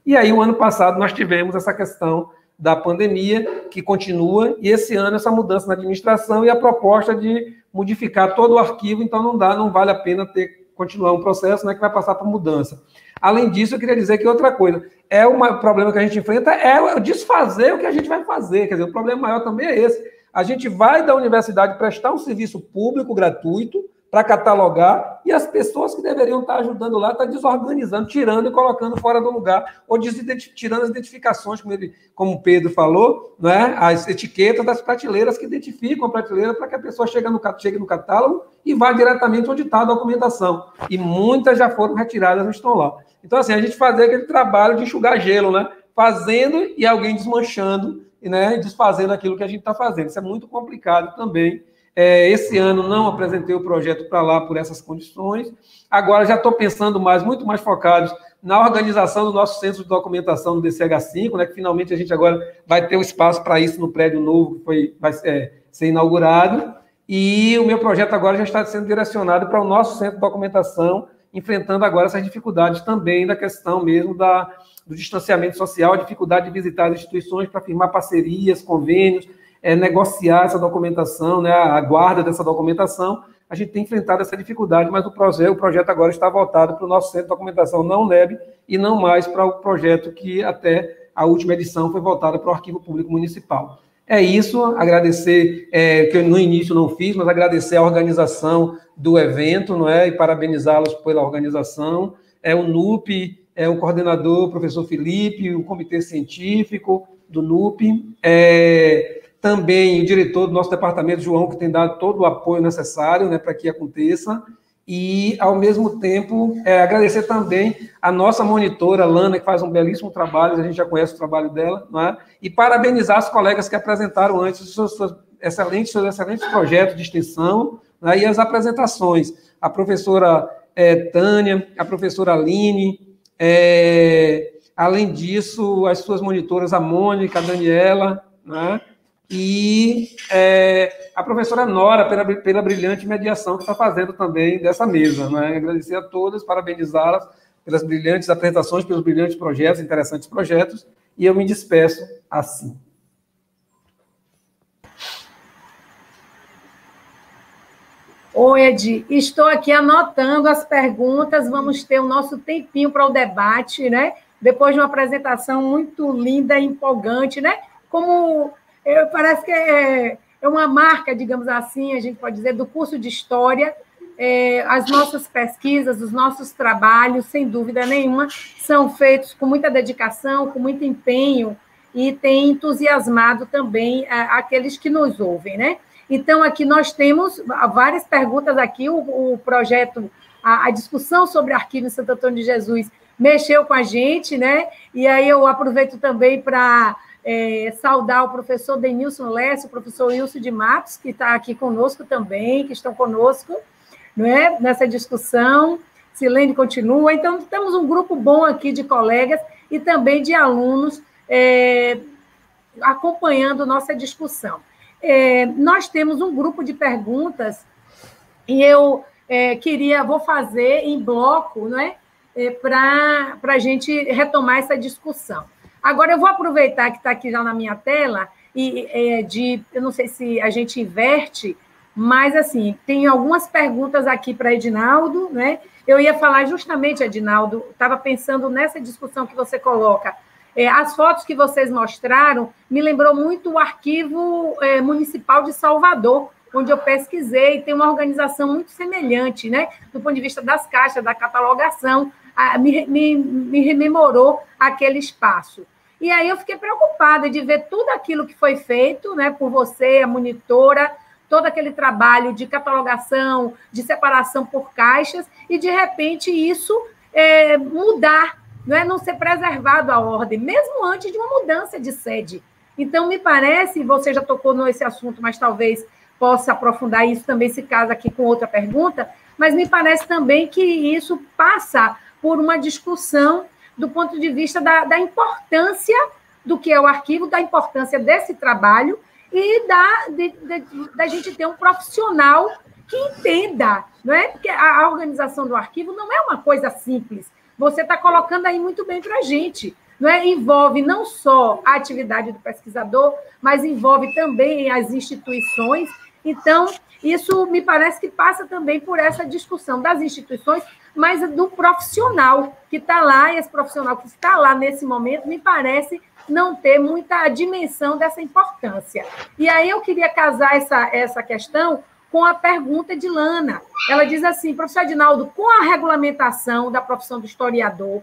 E aí, o ano passado, nós tivemos essa questão da pandemia, que continua, e esse ano essa mudança na administração e a proposta de modificar todo o arquivo, então não vale a pena continuar um processo, né, que vai passar por mudança. Além disso, eu queria dizer que outra coisa, um problema que a gente enfrenta é desfazer o que a gente vai fazer, quer dizer, o problema maior também é esse. A gente vai da universidade prestar um serviço público gratuito para catalogar, e as pessoas que deveriam estar ajudando lá estão desorganizando, tirando e colocando fora do lugar, ou tirando as identificações, como o Pedro falou, né, as etiquetas das prateleiras que identificam a prateleira para que a pessoa chegue no catálogo e vá diretamente onde está a documentação. E muitas já foram retiradas, não estão lá. Então, assim, a gente fazer aquele trabalho de enxugar gelo, né, fazendo e alguém desmanchando, né, e desfazendo aquilo que a gente está fazendo. Isso é muito complicado também. Esse ano não apresentei o projeto para lá por essas condições. Agora já estou pensando muito mais focados na organização do nosso centro de documentação do DCH5, né, que finalmente a gente agora vai ter um espaço para isso no prédio novo que vai ser inaugurado. E o meu projeto agora já está sendo direcionado para o nosso centro de documentação, enfrentando agora essas dificuldades também da questão mesmo do distanciamento social, a dificuldade de visitar as instituições para firmar parcerias, convênios, negociar essa documentação, né, a guarda dessa documentação. A gente tem enfrentado essa dificuldade, mas o projeto agora está voltado para o nosso centro de documentação, não NEB, e não mais para o projeto que até a última edição foi voltada para o Arquivo Público Municipal. É isso, agradecer, que eu no início não fiz, mas agradecer a organização do evento, não é, e parabenizá-los pela organização, o NUP, o coordenador, o professor Felipe, o comitê científico do NUP, também o diretor do nosso departamento, João, que tem dado todo o apoio necessário, né, para que aconteça, e, ao mesmo tempo, agradecer também a nossa monitora, Lana, que faz um belíssimo trabalho, a gente já conhece o trabalho dela, não é? E parabenizar os colegas que apresentaram antes os seus excelentes projetos de extensão, né, e as apresentações. A professora Tânia, a professora Aline, além disso, as suas monitoras, a Mônica, a Daniela, né? E a professora Nora, pela brilhante mediação que está fazendo também dessa mesa. Né? Agradecer a todas, parabenizá-las pelas brilhantes apresentações, pelos brilhantes projetos, interessantes projetos, e eu me despeço assim. Oi, Edi, estou aqui anotando as perguntas, vamos ter o nosso tempinho para o debate, né? Depois de uma apresentação muito linda e empolgante, né? Parece que é uma marca, digamos assim, a gente pode dizer, do curso de História. As nossas pesquisas, os nossos trabalhos, sem dúvida nenhuma, são feitos com muita dedicação, com muito empenho, e tem entusiasmado também aqueles que nos ouvem, né? Então, aqui nós temos várias perguntas aqui, o projeto, a discussão sobre arquivo em Santo Antônio de Jesus mexeu com a gente, né? E aí eu aproveito também para saudar o professor Denilson Lécio, o professor Wilson de Matos, que está aqui conosco também, que estão conosco, não é? Nessa discussão. Silene continua. Então, temos um grupo bom aqui de colegas e também de alunos acompanhando nossa discussão. Nós temos um grupo de perguntas e eu vou fazer em bloco, não é? Para a gente retomar essa discussão. Agora, eu vou aproveitar que está aqui já na minha tela, eu não sei se a gente inverte, mas, assim, tem algumas perguntas aqui para Edinaldo, né? Eu ia falar justamente, Edinaldo, estava pensando nessa discussão que você coloca. As fotos que vocês mostraram me lembrou muito o Arquivo Municipal de Salvador, onde eu pesquisei, tem uma organização muito semelhante, né? Do ponto de vista das caixas, da catalogação, me rememorou aquele espaço. E aí eu fiquei preocupada de ver tudo aquilo que foi feito, né, por você, a monitora, todo aquele trabalho de catalogação, de separação por caixas, e, de repente, isso mudar, né, não ser preservado a ordem, mesmo antes de uma mudança de sede. Então, me parece, você já tocou nesse assunto, mas talvez possa aprofundar isso também, se casa aqui com outra pergunta, mas me parece também que isso passa por uma discussão do ponto de vista da importância do que é o arquivo, da importância desse trabalho e da gente ter um profissional que entenda, não é? Porque a organização do arquivo não é uma coisa simples. Você está colocando aí muito bem para a gente. não é? Envolve não só a atividade do pesquisador, mas envolve também as instituições. Então, isso me parece que passa também por essa discussão das instituições, mas do profissional que está lá, e esse profissional que está lá nesse momento, me parece não ter muita dimensão dessa importância. E aí eu queria casar essa questão com a pergunta de Lana. Ela diz assim, professor Adinaldo, com a regulamentação da profissão do historiador,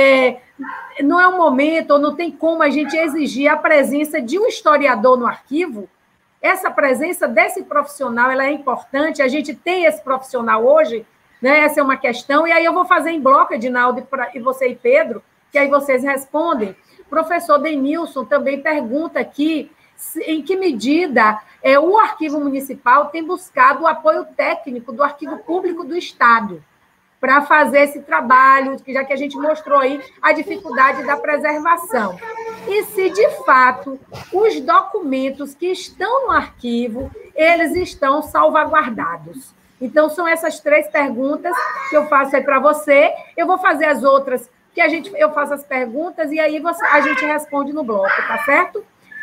não é um momento, ou não tem como a gente exigir a presença de um historiador no arquivo? Essa presença desse profissional, ela é importante, a gente tem esse profissional hoje, né? Essa é uma questão, e aí eu vou fazer em bloco, Adinaldo, e você e Pedro, que aí vocês respondem. O professor Denilson também pergunta aqui em que medida o Arquivo Municipal tem buscado o apoio técnico do Arquivo Público do Estado para fazer esse trabalho, já que a gente mostrou aí a dificuldade da preservação. E se, de fato, os documentos que estão no arquivo, eles estão salvaguardados. Então, são essas 3 perguntas que eu faço aí para você. Eu vou fazer as outras, que eu faço as perguntas e aí a gente responde no bloco, tá certo?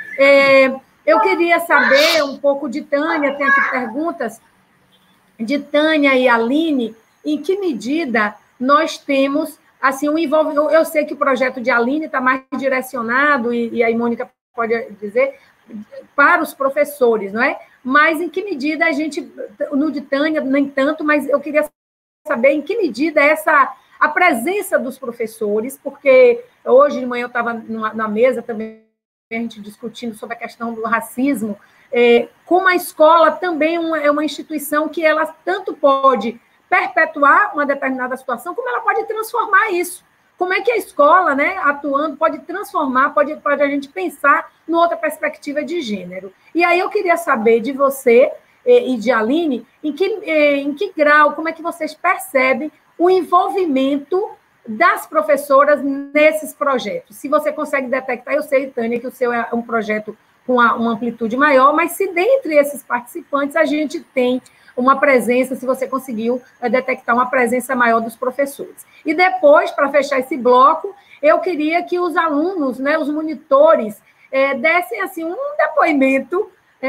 Eu queria saber um pouco de Tânia, tem aqui perguntas de Tânia e Aline, em que medida nós temos assim, um envolvimento. Eu sei que o projeto de Aline está mais direcionado, e aí Mônica pode dizer, para os professores, não é? Mas em que medida a gente, no de Tânia, nem tanto, mas eu queria saber em que medida a presença dos professores, porque hoje de manhã eu estava na mesa também, a gente discutindo sobre a questão do racismo, como a escola também é uma instituição que ela tanto pode perpetuar uma determinada situação, como ela pode transformar isso. Como é que a escola, né, atuando, pode transformar, pode a gente pensar numa outra perspectiva de gênero. E aí eu queria saber de você e de Aline, em que grau, como é que vocês percebem o envolvimento das professoras nesses projetos. Se você consegue detectar, eu sei, Tânia, que o seu é um projeto com uma amplitude maior, mas se dentre esses participantes a gente tem uma presença, se você conseguiu detectar uma presença maior dos professores. E depois, para fechar esse bloco, eu queria que os alunos, né, os monitores, dessem assim, um depoimento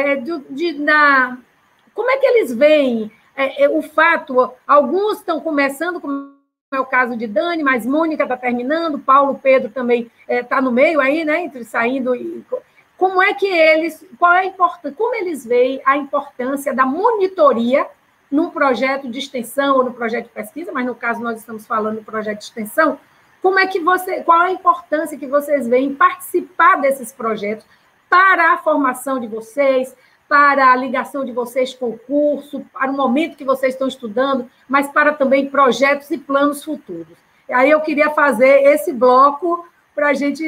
como é que eles veem o fato. Alguns estão começando, como é o caso de Dani, mas Mônica está terminando, Paulo, Pedro também está no meio aí, né, entre saindo e... Como é que como eles veem a importância da monitoria num projeto de extensão ou no projeto de pesquisa, mas no caso nós estamos falando do projeto de extensão, qual a importância que vocês veem em participar desses projetos para a formação de vocês, para a ligação de vocês com o curso, para o momento que vocês estão estudando, mas para também projetos e planos futuros. Aí eu queria fazer esse bloco para a gente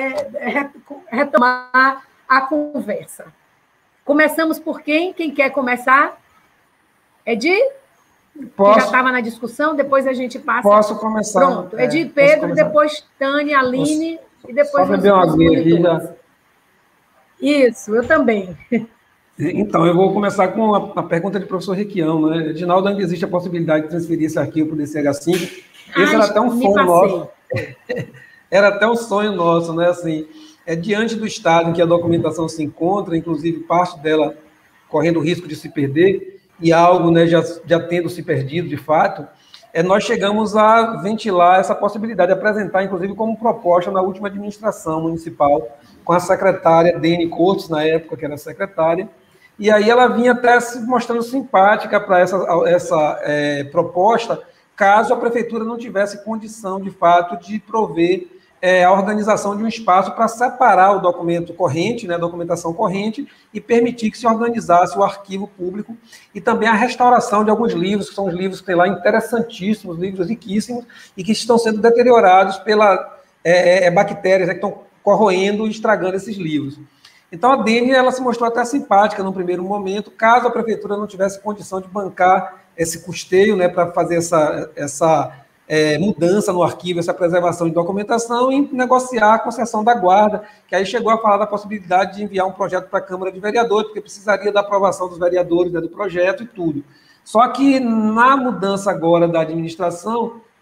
retomar a conversa. Começamos por quem? Quem quer começar? Edir? Posso? Já estava na discussão, depois a gente passa... Posso começar. Pronto. Edir, Pedro, depois Tânia, Aline, e depois... Só beber uma aguinha aqui já. Isso, eu também. Então, eu vou começar com a pergunta do professor Requião, né? Edinaldo, ainda existe a possibilidade de transferir esse arquivo para o DCH5? Esse era até um sonho nosso. Era até um sonho nosso, né? Assim, diante do estado em que a documentação se encontra, inclusive parte dela correndo o risco de se perder, e algo, né, já tendo se perdido de fato, nós chegamos a ventilar essa possibilidade, apresentar, inclusive, como proposta na última administração municipal, com a secretária Dene Cortes, na época que era secretária, e aí ela vinha até se mostrando simpática para essa proposta, caso a prefeitura não tivesse condição, de fato, de prover a organização de um espaço para separar o documento corrente, né, a documentação corrente, e permitir que se organizasse o arquivo público e também a restauração de alguns livros, que são os livros que tem lá interessantíssimos, livros riquíssimos, e que estão sendo deteriorados pelas bactérias, né, que estão corroendo e estragando esses livros. Então, a Dene, ela se mostrou até simpática no primeiro momento, caso a prefeitura não tivesse condição de bancar esse custeio, né, para fazer essa mudança no arquivo, essa preservação de documentação e negociar a concessão da guarda, que aí chegou a falar da possibilidade de enviar um projeto para a Câmara de Vereadores, porque precisaria da aprovação dos vereadores, né, do projeto e tudo. Só que na mudança agora da administração,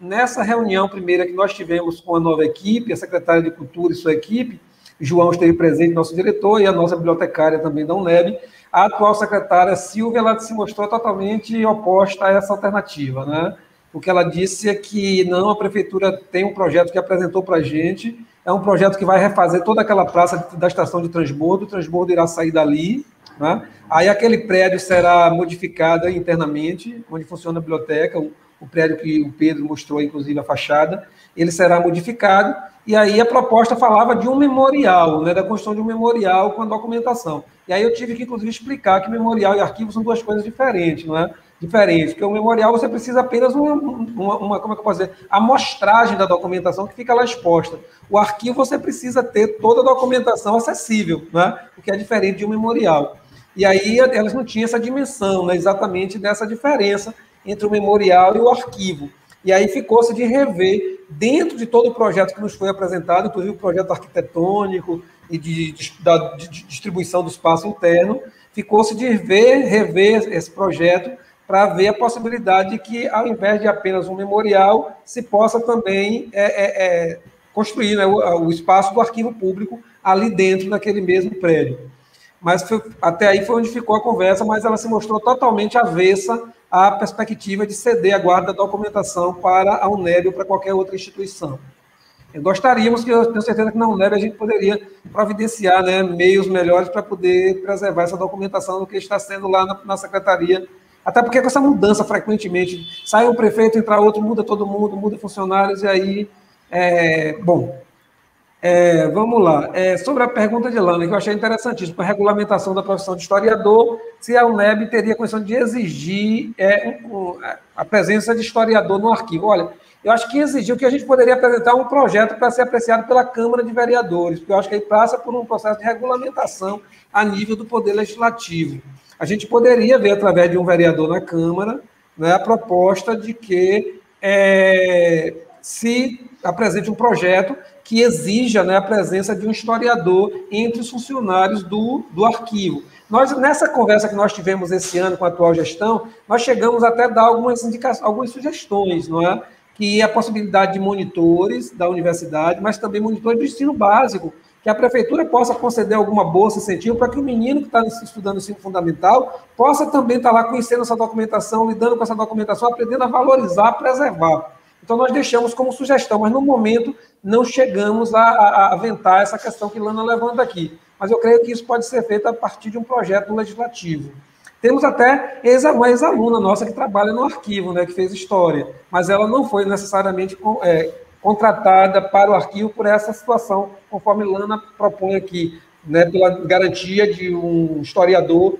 nessa reunião primeira que nós tivemos com a nova equipe, a secretária de Cultura e sua equipe, João esteve presente, nosso diretor, e a nossa bibliotecária também da UNEB, a atual secretária Silvia, ela se mostrou totalmente oposta a essa alternativa, né? O que ela disse é que não, a prefeitura tem um projeto que apresentou para a gente, é um projeto que vai refazer toda aquela praça da estação de transbordo, o transbordo irá sair dali, né? Aí aquele prédio será modificado internamente, onde funciona a biblioteca, o prédio que o Pedro mostrou, inclusive, a fachada, ele será modificado, e aí a proposta falava de um memorial, né, da construção de um memorial com a documentação. E aí eu tive que, inclusive, explicar que memorial e arquivo são duas coisas diferentes, não é? Diferentes, porque o memorial você precisa apenas uma como é que eu posso dizer, amostragem da documentação que fica lá exposta. O arquivo você precisa ter toda a documentação acessível, né? O que é diferente de um memorial. E aí elas não tinham essa dimensão, né, exatamente dessa diferença entre o memorial e o arquivo. E aí ficou-se de rever, dentro de todo o projeto que nos foi apresentado, inclusive o projeto arquitetônico e de distribuição do espaço interno, ficou-se de rever esse projeto para ver a possibilidade de que, ao invés de apenas um memorial, se possa também construir, né, o espaço do arquivo público ali dentro daquele mesmo prédio. Mas até aí foi onde ficou a conversa, mas ela se mostrou totalmente avessa à perspectiva de ceder a guarda da documentação para a UNEB ou para qualquer outra instituição. Gostaríamos, que eu tenho certeza que na UNEB a gente poderia providenciar, né, meios melhores para poder preservar essa documentação do que está sendo lá na secretaria. Até porque com essa mudança frequentemente, sai um prefeito, entra outro, muda todo mundo, muda funcionários, e aí, vamos lá. Sobre a pergunta de Lana, que eu achei interessantíssimo, a regulamentação da profissão de historiador, se a UNEB teria condição de exigir a presença de historiador no arquivo. Olha, eu acho que exigiu que a gente poderia apresentar um projeto para ser apreciado pela Câmara de Vereadores, porque eu acho que aí passa por um processo de regulamentação a nível do Poder Legislativo. A gente poderia ver, através de um vereador na Câmara, né, a proposta de que se apresente um projeto que exija, né, a presença de um historiador entre os funcionários do arquivo. Nós, nessa conversa que nós tivemos esse ano com a atual gestão, nós chegamos até a dar algumas sugestões, não é? Que a possibilidade de monitores da universidade, mas também monitores do ensino básico, que a prefeitura possa conceder alguma bolsa, incentivo, para que o menino que está estudando o ensino fundamental possa também estar lá conhecendo essa documentação, lidando com essa documentação, aprendendo a valorizar, a preservar. Então, nós deixamos como sugestão, mas no momento não chegamos a aventar essa questão que Lana levanta aqui. Mas eu creio que isso pode ser feito a partir de um projeto legislativo. Temos até uma ex-aluna nossa que trabalha no arquivo, né, que fez história, mas ela não foi necessariamente contratada para o arquivo por essa situação, conforme Lana propõe aqui, né, pela garantia de um historiador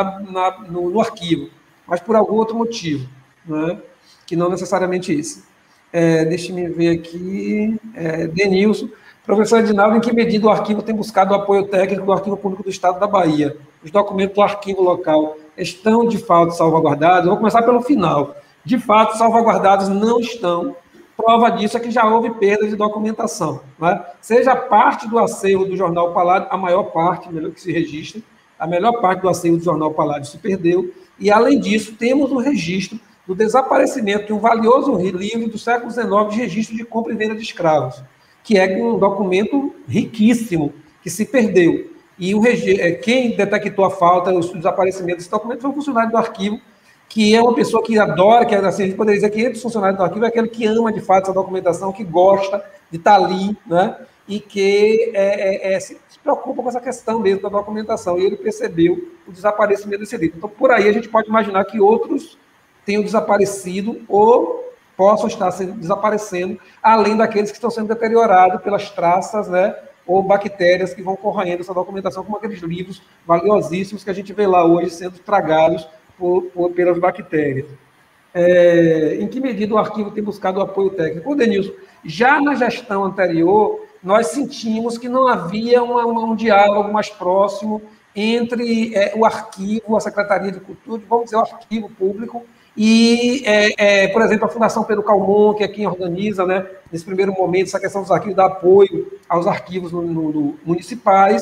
no arquivo, mas por algum outro motivo, né, que não necessariamente esse. Deixa-me ver aqui, Denilson. Professor Edinaldo, em que medida o arquivo tem buscado o apoio técnico do Arquivo Público do Estado da Bahia? Os documentos do arquivo local estão, de fato, salvaguardados? Eu vou começar pelo final. De fato, salvaguardados não estão. Prova disso é que já houve perda de documentação, né? Seja parte do acervo do Jornal Paládio, a maior parte, melhor que se registre, a melhor parte do acervo do Jornal Paládio se perdeu, e, além disso, temos o registro do desaparecimento de um valioso livro do século XIX de registro de compra e venda de escravos, que é um documento riquíssimo, que se perdeu. E quem detectou a falta, o desaparecimento desse documento foi um funcionário do arquivo, que é uma pessoa que adora, que assim, a gente poderia dizer que entre os funcionários do arquivo é aquele que ama, de fato, essa documentação, que gosta de estar ali, né? E que se preocupa com essa questão mesmo da documentação. E ele percebeu o desaparecimento desse livro. Então, por aí, a gente pode imaginar que outros tenham desaparecido ou possam estar desaparecendo, além daqueles que estão sendo deteriorados pelas traças, né, ou bactérias que vão corroendo essa documentação, como aqueles livros valiosíssimos que a gente vê lá hoje sendo tragados pelas bactérias. Em que medida o arquivo tem buscado o apoio técnico? Denilson, já na gestão anterior, nós sentimos que não havia um diálogo mais próximo entre o arquivo, a Secretaria de Cultura, vamos dizer, o arquivo público, e, por exemplo, a Fundação Pedro Calmon, que é quem organiza, né, nesse primeiro momento, essa questão dos arquivos, dá apoio aos arquivos municipais,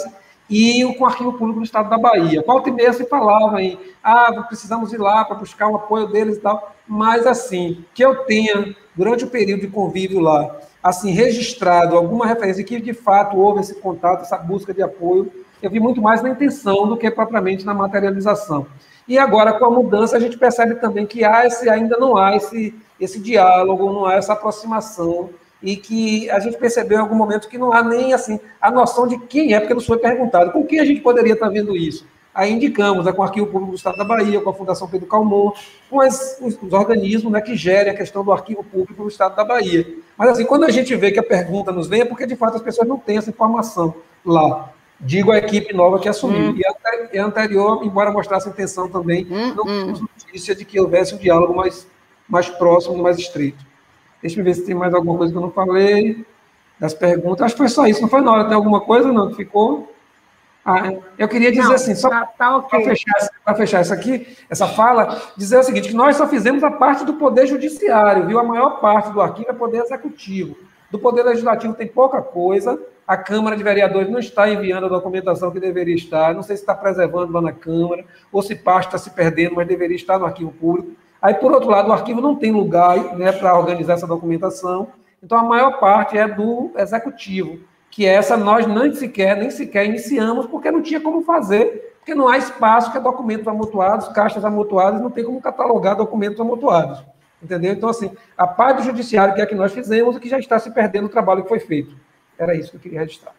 e com o Arquivo Público do Estado da Bahia. Volta e meia se falava em, precisamos ir lá para buscar o apoio deles e tal, mas, assim, que eu tenha, durante o período de convívio lá, assim, registrado alguma referência que, de fato, houve esse contato, essa busca de apoio, eu vi muito mais na intenção do que propriamente na materialização. E agora, com a mudança, a gente percebe também que ainda não há esse diálogo, não há essa aproximação, e que a gente percebeu em algum momento que não há nem assim a noção de quem é, porque não foi perguntado com quem a gente poderia estar vendo isso. Aí indicamos, com o Arquivo Público do Estado da Bahia, com a Fundação Pedro Calmon, com os organismos, né, que gerem a questão do Arquivo Público do Estado da Bahia. Mas, assim, quando a gente vê que a pergunta nos vem, é porque, de fato, as pessoas não têm essa informação lá. Digo a equipe nova que assumiu. E a anterior, embora mostrasse intenção também, não temos notícia de que houvesse um diálogo mais próximo, mais estreito. Deixa eu ver se tem mais alguma coisa que eu não falei das perguntas. Acho que foi só isso, não foi, Nora? Tem alguma coisa não que ficou? Eu queria dizer assim, só okay. para fechar essa fala, dizer o seguinte, que nós só fizemos a parte do Poder Judiciário, viu? A maior parte do arquivo é Poder Executivo. Do Poder Legislativo tem pouca coisa, a Câmara de Vereadores não está enviando a documentação que deveria estar, não sei se está preservando lá na Câmara, ou se parte está se perdendo, mas deveria estar no Arquivo Público. Aí, por outro lado, o arquivo não tem lugar, né, para organizar essa documentação, então a maior parte é do Executivo, que essa nós nem sequer iniciamos, porque não tinha como fazer, porque não há espaço que é documentos amontoados, caixas amontoadas, não tem como catalogar documentos amontoados, entendeu? Então, assim, a parte do Judiciário, que é a que nós fizemos, e que já está se perdendo o trabalho que foi feito. Era isso que eu queria registrar.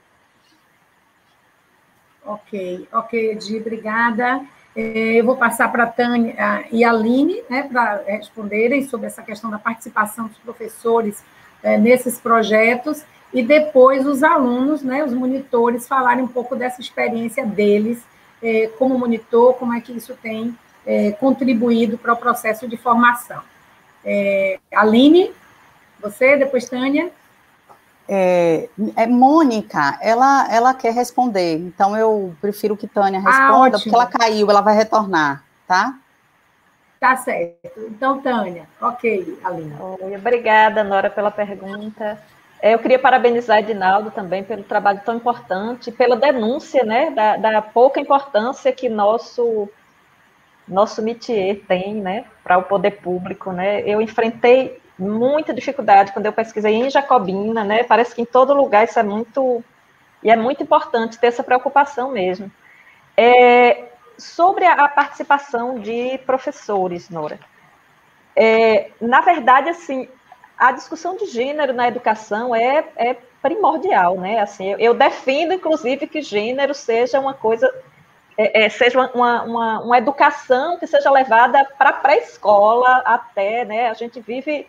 Ok, Edi, obrigada. Eu vou passar para a Tânia e a Aline, né, para responderem sobre essa questão da participação dos professores nesses projetos, e depois os alunos, né, os monitores, falarem um pouco dessa experiência deles como monitor, como é que isso tem contribuído para o processo de formação. Aline, você, depois Tânia. Mônica, ela quer responder, então eu prefiro que Tânia responda, porque ela caiu, ela vai retornar, tá? Tá certo. Então, Tânia, ok, Aline. Obrigada, Nora, pela pergunta. Eu queria parabenizar Edinaldo também pelo trabalho tão importante, pela denúncia, né, da pouca importância que nosso métier tem, né, para o poder público, né? Eu enfrentei muita dificuldade quando eu pesquisei em Jacobina, né? Parece que em todo lugar isso é muito importante ter essa preocupação mesmo. Sobre a participação de professores, Nora. Na verdade, assim, a discussão de gênero na educação é primordial, né? Assim, eu defendo, inclusive, que gênero seja uma coisa, seja uma educação que seja levada para a pré-escola até, né? A gente vive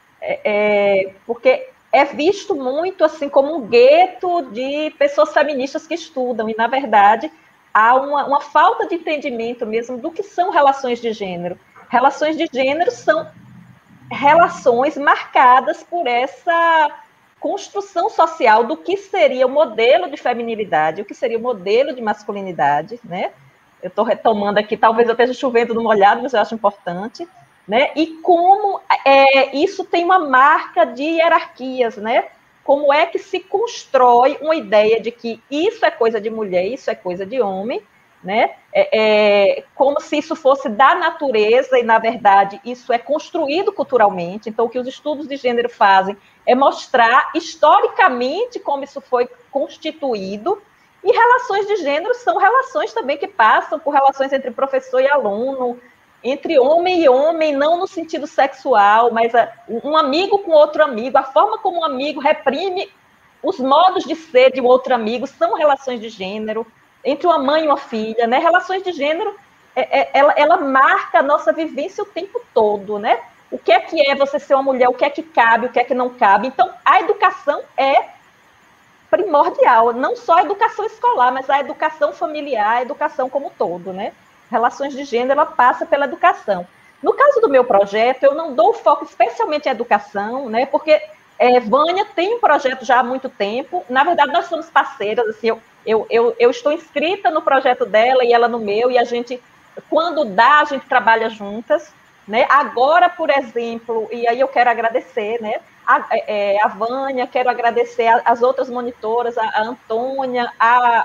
porque é visto muito assim como um gueto de pessoas feministas que estudam, e, na verdade, há uma falta de entendimento mesmo do que são relações de gênero. Relações de gênero são relações marcadas por essa construção social do que seria o modelo de feminilidade, o que seria o modelo de masculinidade, né? Eu estou retomando aqui, talvez eu esteja chovendo no molhado, mas eu acho importante, né? E como isso tem uma marca de hierarquias, né? Como é que se constrói uma ideia de que isso é coisa de mulher, isso é coisa de homem, né? Como se isso fosse da natureza, e, na verdade, isso é construído culturalmente. Então, o que os estudos de gênero fazem é mostrar, historicamente, como isso foi constituído. E relações de gênero são relações também que passam por relações entre professor e aluno, entre homem e homem, não no sentido sexual, mas um amigo com outro amigo, a forma como um amigo reprime os modos de ser de um outro amigo, são relações de gênero, entre uma mãe e uma filha, né? Relações de gênero, ela marca a nossa vivência o tempo todo, né? O que é você ser uma mulher, o que é que cabe, o que é que não cabe. Então, a educação é primordial, não só a educação escolar, mas a educação familiar, a educação como um todo, né? Relações de gênero, ela passa pela educação. No caso do meu projeto, eu não dou foco especialmente à educação, né? Porque Vânia tem um projeto já há muito tempo. Na verdade, nós somos parceiras, assim, eu estou inscrita no projeto dela e ela no meu, e a gente, quando dá, a gente trabalha juntas, né? Agora, por exemplo, e aí eu quero agradecer, né? A Vânia, quero agradecer as outras monitoras, a Antônia,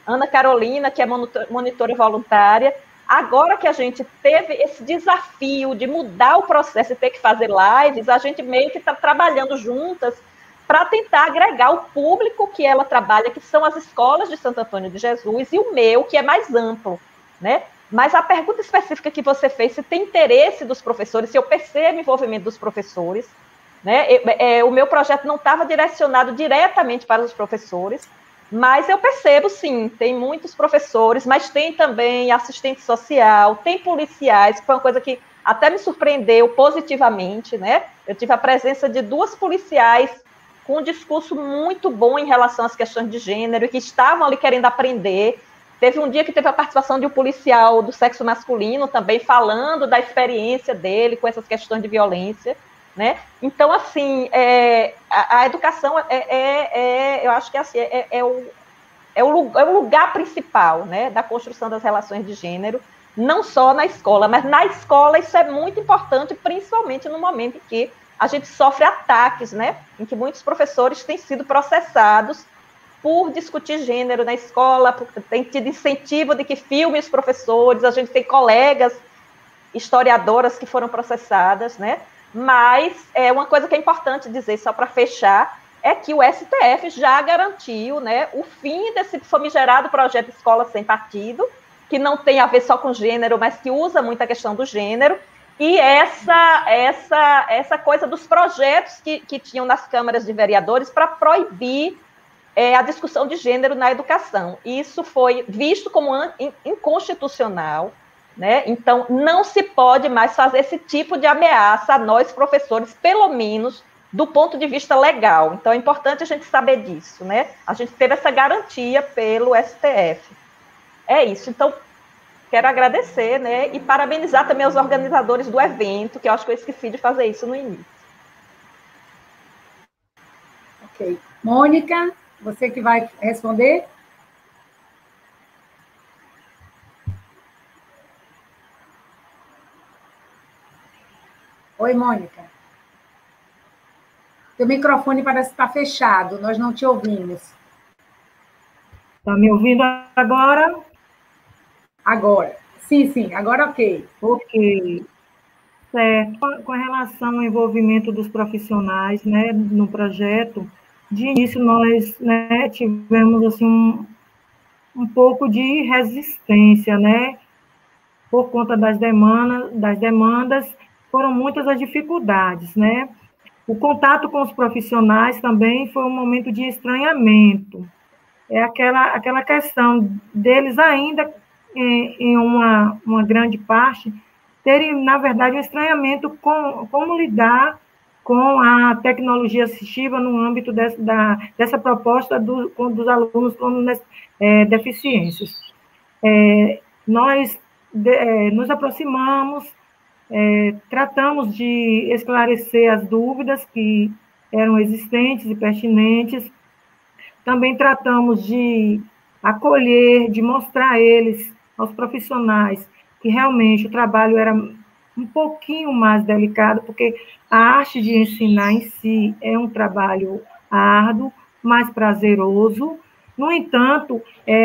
Ana Carolina, que é monitora voluntária. Agora que a gente teve esse desafio de mudar o processo e ter que fazer lives, a gente meio que está trabalhando juntas para tentar agregar o público que ela trabalha, que são as escolas de Santo Antônio de Jesus, e o meu, que é mais amplo, né? Mas a pergunta específica que você fez, se tem interesse dos professores, se eu percebo o envolvimento dos professores, né? O meu projeto não estava direcionado diretamente para os professores, mas eu percebo, sim, tem muitos professores, mas tem também assistente social, tem policiais, que foi uma coisa que até me surpreendeu positivamente, né? Eu tive a presença de 2 policiais com um discurso muito bom em relação às questões de gênero, e que estavam ali querendo aprender. Teve um dia que teve a participação de um policial do sexo masculino também, falando da experiência dele com essas questões de violência, né? Então, assim, a educação eu acho que assim, é o lugar principal, né, da construção das relações de gênero, não só na escola, mas na escola isso é muito importante, principalmente no momento em que a gente sofre ataques, né, em que muitos professores têm sido processados por discutir gênero na escola, porque tem tido incentivo de que filme os professores, a gente tem colegas historiadoras que foram processadas, né? Mas uma coisa que é importante dizer, só para fechar, é que o STF já garantiu, né, o fim desse famigerado projeto Escola Sem Partido, que não tem a ver só com gênero, mas que usa muito a questão do gênero, e essa coisa dos projetos que tinham nas câmaras de vereadores para proibir a discussão de gênero na educação. Isso foi visto como inconstitucional, né? Então, não se pode mais fazer esse tipo de ameaça a nós, professores, pelo menos do ponto de vista legal. Então, é importante a gente saber disso, né? A gente teve essa garantia pelo STF. É isso. Então, quero agradecer, né? E parabenizar também os organizadores do evento, que eu acho que eu esqueci de fazer isso no início. Ok. Mônica, você que vai responder? Oi, Mônica. Teu microfone parece estar fechado, nós não te ouvimos. Está me ouvindo agora? Agora. Sim, agora ok. Ok. Certo. Com relação ao envolvimento dos profissionais, né, no projeto, de início nós, né, tivemos assim, um pouco de resistência, né, por conta das demandas, foram muitas as dificuldades, né. O contato com os profissionais também foi um momento de estranhamento. É aquela questão deles ainda, em uma grande parte, terem, na verdade, um estranhamento com como lidar com a tecnologia assistiva no âmbito dessa proposta dos alunos com deficiências. Nós nos aproximamos, tratamos de esclarecer as dúvidas que eram existentes e pertinentes, também tratamos de acolher, de mostrar a eles, aos profissionais, que realmente o trabalho era um pouquinho mais delicado, porque a arte de ensinar em si é um trabalho árduo, mais prazeroso. No entanto,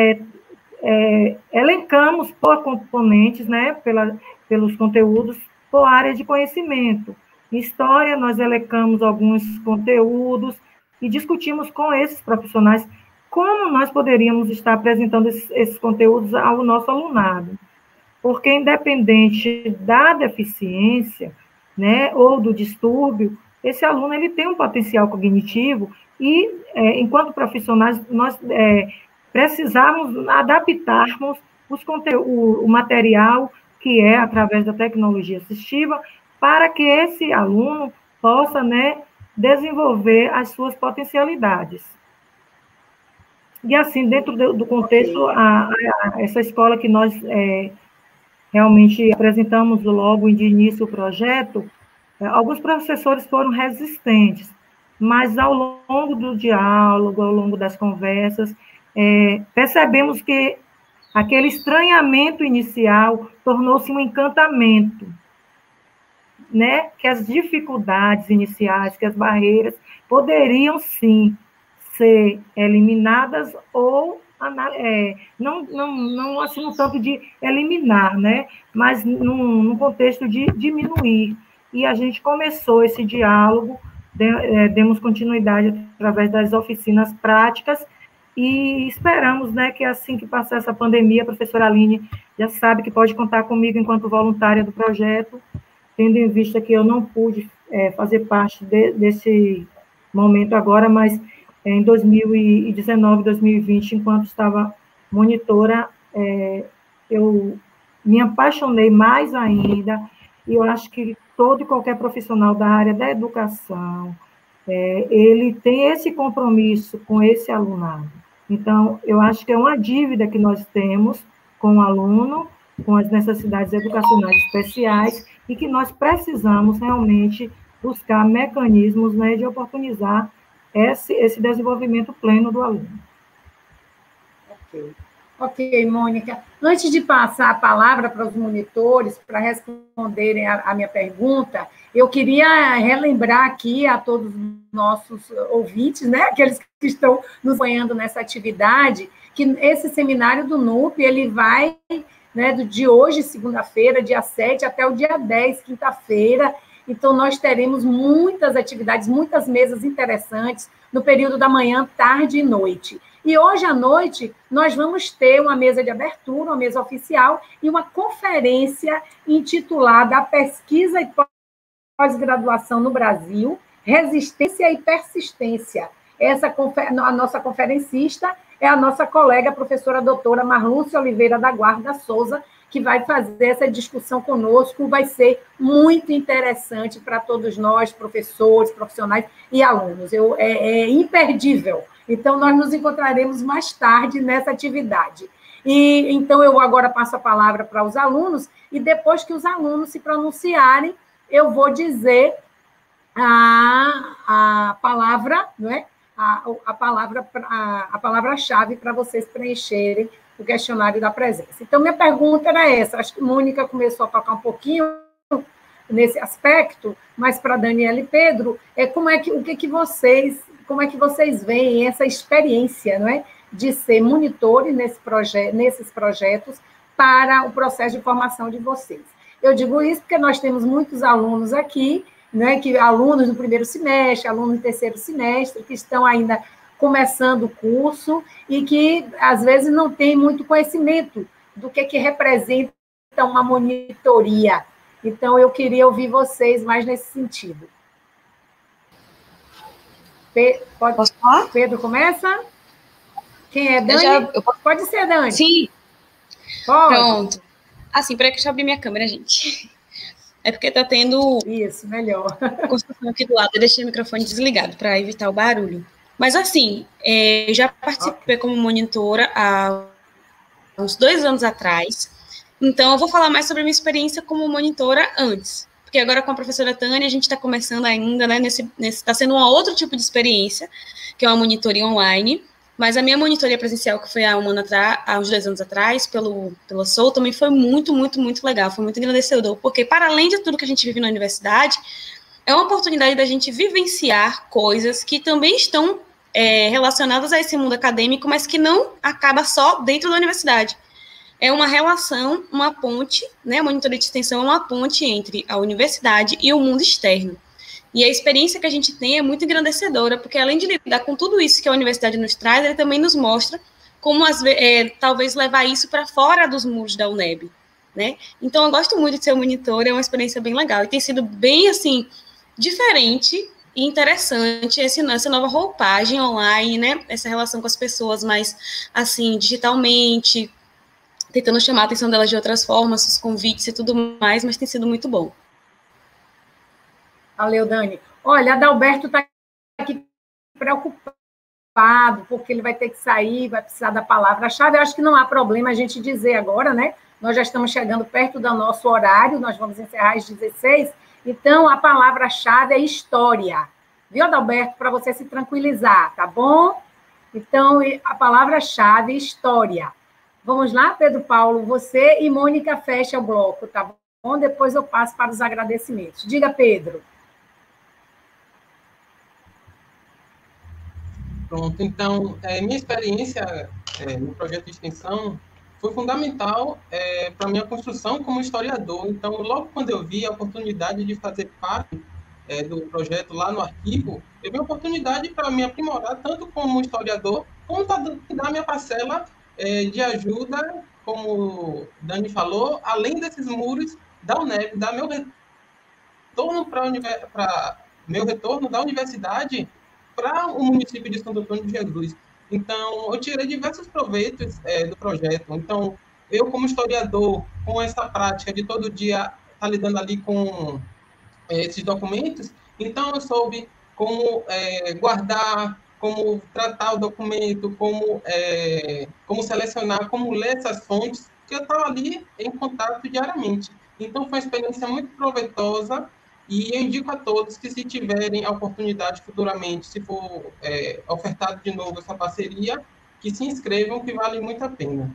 elencamos por componentes, né, pelos conteúdos, por área de conhecimento. Em história, nós elencamos alguns conteúdos e discutimos com esses profissionais como nós poderíamos estar apresentando esses conteúdos ao nosso alunado. Porque, independente da deficiência, né, ou do distúrbio, esse aluno ele tem um potencial cognitivo e, enquanto profissionais, nós precisamos adaptarmos o material que é através da tecnologia assistiva para que esse aluno possa, né, desenvolver as suas potencialidades. E assim, dentro do contexto, essa escola que nós realmente apresentamos logo de início o projeto, alguns professores foram resistentes, mas ao longo do diálogo, ao longo das conversas, percebemos que aquele estranhamento inicial tornou-se um encantamento, né? Que as dificuldades iniciais, que as barreiras poderiam, sim, ser eliminadas ou não assim no campo de eliminar, né? Mas num contexto de diminuir. E a gente começou esse diálogo, demos continuidade através das oficinas práticas, e esperamos, né, que assim que passar essa pandemia, a professora Aline já sabe que pode contar comigo enquanto voluntária do projeto, tendo em vista que eu não pude fazer parte desse momento agora, mas em 2019, 2020, enquanto estava monitora, eu me apaixonei mais ainda, e eu acho que todo e qualquer profissional da área da educação, ele tem esse compromisso com esse alunado. Então, eu acho que é uma dívida que nós temos com o aluno, com as necessidades educacionais especiais, e que nós precisamos realmente buscar mecanismos, né, de oportunizar esse desenvolvimento pleno do aluno. Ok, Mônica. Antes de passar a palavra para os monitores, para responderem a minha pergunta, eu queria relembrar aqui a todos os nossos ouvintes, né, aqueles que estão nos acompanhando nessa atividade, que esse seminário do NUP, ele vai, né, de hoje, segunda-feira, dia 7, até o dia 10, quinta-feira. Então, nós teremos muitas atividades, muitas mesas interessantes no período da manhã, tarde e noite. E hoje à noite, nós vamos ter uma mesa de abertura, uma mesa oficial, e uma conferência intitulada A Pesquisa e Pós-Graduação no Brasil, Resistência e Persistência. A nossa conferencista é a nossa colega, a professora doutora Marlúcia Oliveira da Guarda Souza, que vai fazer essa discussão conosco, vai ser muito interessante para todos nós, professores, profissionais e alunos. É imperdível. Então, nós nos encontraremos mais tarde nessa atividade. E então, eu agora passo a palavra para os alunos, e depois que os alunos se pronunciarem, eu vou dizer a palavra, não é? A palavra-chave para vocês preencherem o questionário da presença. Então, minha pergunta era essa. Acho que a Mônica começou a tocar um pouquinho nesse aspecto, mas para Daniela e Pedro, como é que vocês veem essa experiência, não é, de ser monitores nesses projetos para o processo de formação de vocês? Eu digo isso porque nós temos muitos alunos aqui, né, alunos no primeiro semestre, alunos no terceiro semestre, que estão ainda começando o curso e que, às vezes, não têm muito conhecimento do que representa uma monitoria. Então, eu queria ouvir vocês mais nesse sentido. Posso falar? Pedro, começa? Quem é? Dani? Pode ser, Dani. Sim. Pode. Pronto. Assim, peraí que deixa eu abrir minha câmera, gente. É porque tá tendo... Isso, melhor. Construção aqui do lado, eu deixei o microfone desligado para evitar o barulho. Mas, assim, eu já participei como monitora há uns 2 anos atrás, então eu vou falar mais sobre a minha experiência como monitora antes, porque agora com a professora Tânia a gente está começando ainda, né, está sendo um outro tipo de experiência, que é uma monitoria online, mas a minha monitoria presencial, que foi há uns 2 anos atrás, pela SOU, também foi muito, muito, muito legal, foi muito engrandecedor, porque para além de tudo que a gente vive na universidade, é uma oportunidade da gente vivenciar coisas que também estão relacionadas a esse mundo acadêmico, mas que não acaba só dentro da universidade. É uma relação, uma ponte, né? A monitoria de extensão é uma ponte entre a universidade e o mundo externo. E a experiência que a gente tem é muito engrandecedora, porque além de lidar com tudo isso que a universidade nos traz, ele também nos mostra como, talvez, levar isso para fora dos muros da UNEB, né? Então, eu gosto muito de ser monitora, é uma experiência bem legal, e tem sido bem, assim, diferente e interessante essa nova roupagem online, né? Essa relação com as pessoas mais, assim, digitalmente, tentando chamar a atenção delas de outras formas, os convites e tudo mais, mas tem sido muito bom. Valeu, Dani. Olha, Adalberto está aqui preocupado, porque ele vai ter que sair, vai precisar da palavra-chave. Eu acho que não há problema a gente dizer agora, né? Nós já estamos chegando perto do nosso horário, nós vamos encerrar às 16. Então, a palavra-chave é história. Viu, Adalberto? Para você se tranquilizar, tá bom? Então, a palavra-chave é história. Vamos lá, Pedro Paulo? Você e Mônica fecha o bloco, tá bom? Depois eu passo para os agradecimentos. Diga, Pedro. Pronto, então, minha experiência no projeto de extensão foi fundamental para a minha construção como historiador. Então, logo quando eu vi a oportunidade de fazer parte do projeto lá no arquivo, eu vi a oportunidade para me aprimorar, tanto como historiador, como dar minha parcela de ajuda, como Dani falou, além desses muros da UNEB, dar meu retorno meu retorno da universidade para o município de Santo Antônio de Jesus. Então, eu tirei diversos proveitos do projeto. Então, eu, como historiador, com essa prática de todo dia estar lidando ali com esses documentos, então eu soube como guardar, como tratar o documento, como selecionar, como ler essas fontes, que eu estava ali em contato diariamente. Então, foi uma experiência muito proveitosa, e eu indico a todos que, se tiverem a oportunidade futuramente, se for ofertado de novo essa parceria, que se inscrevam, que vale muito a pena.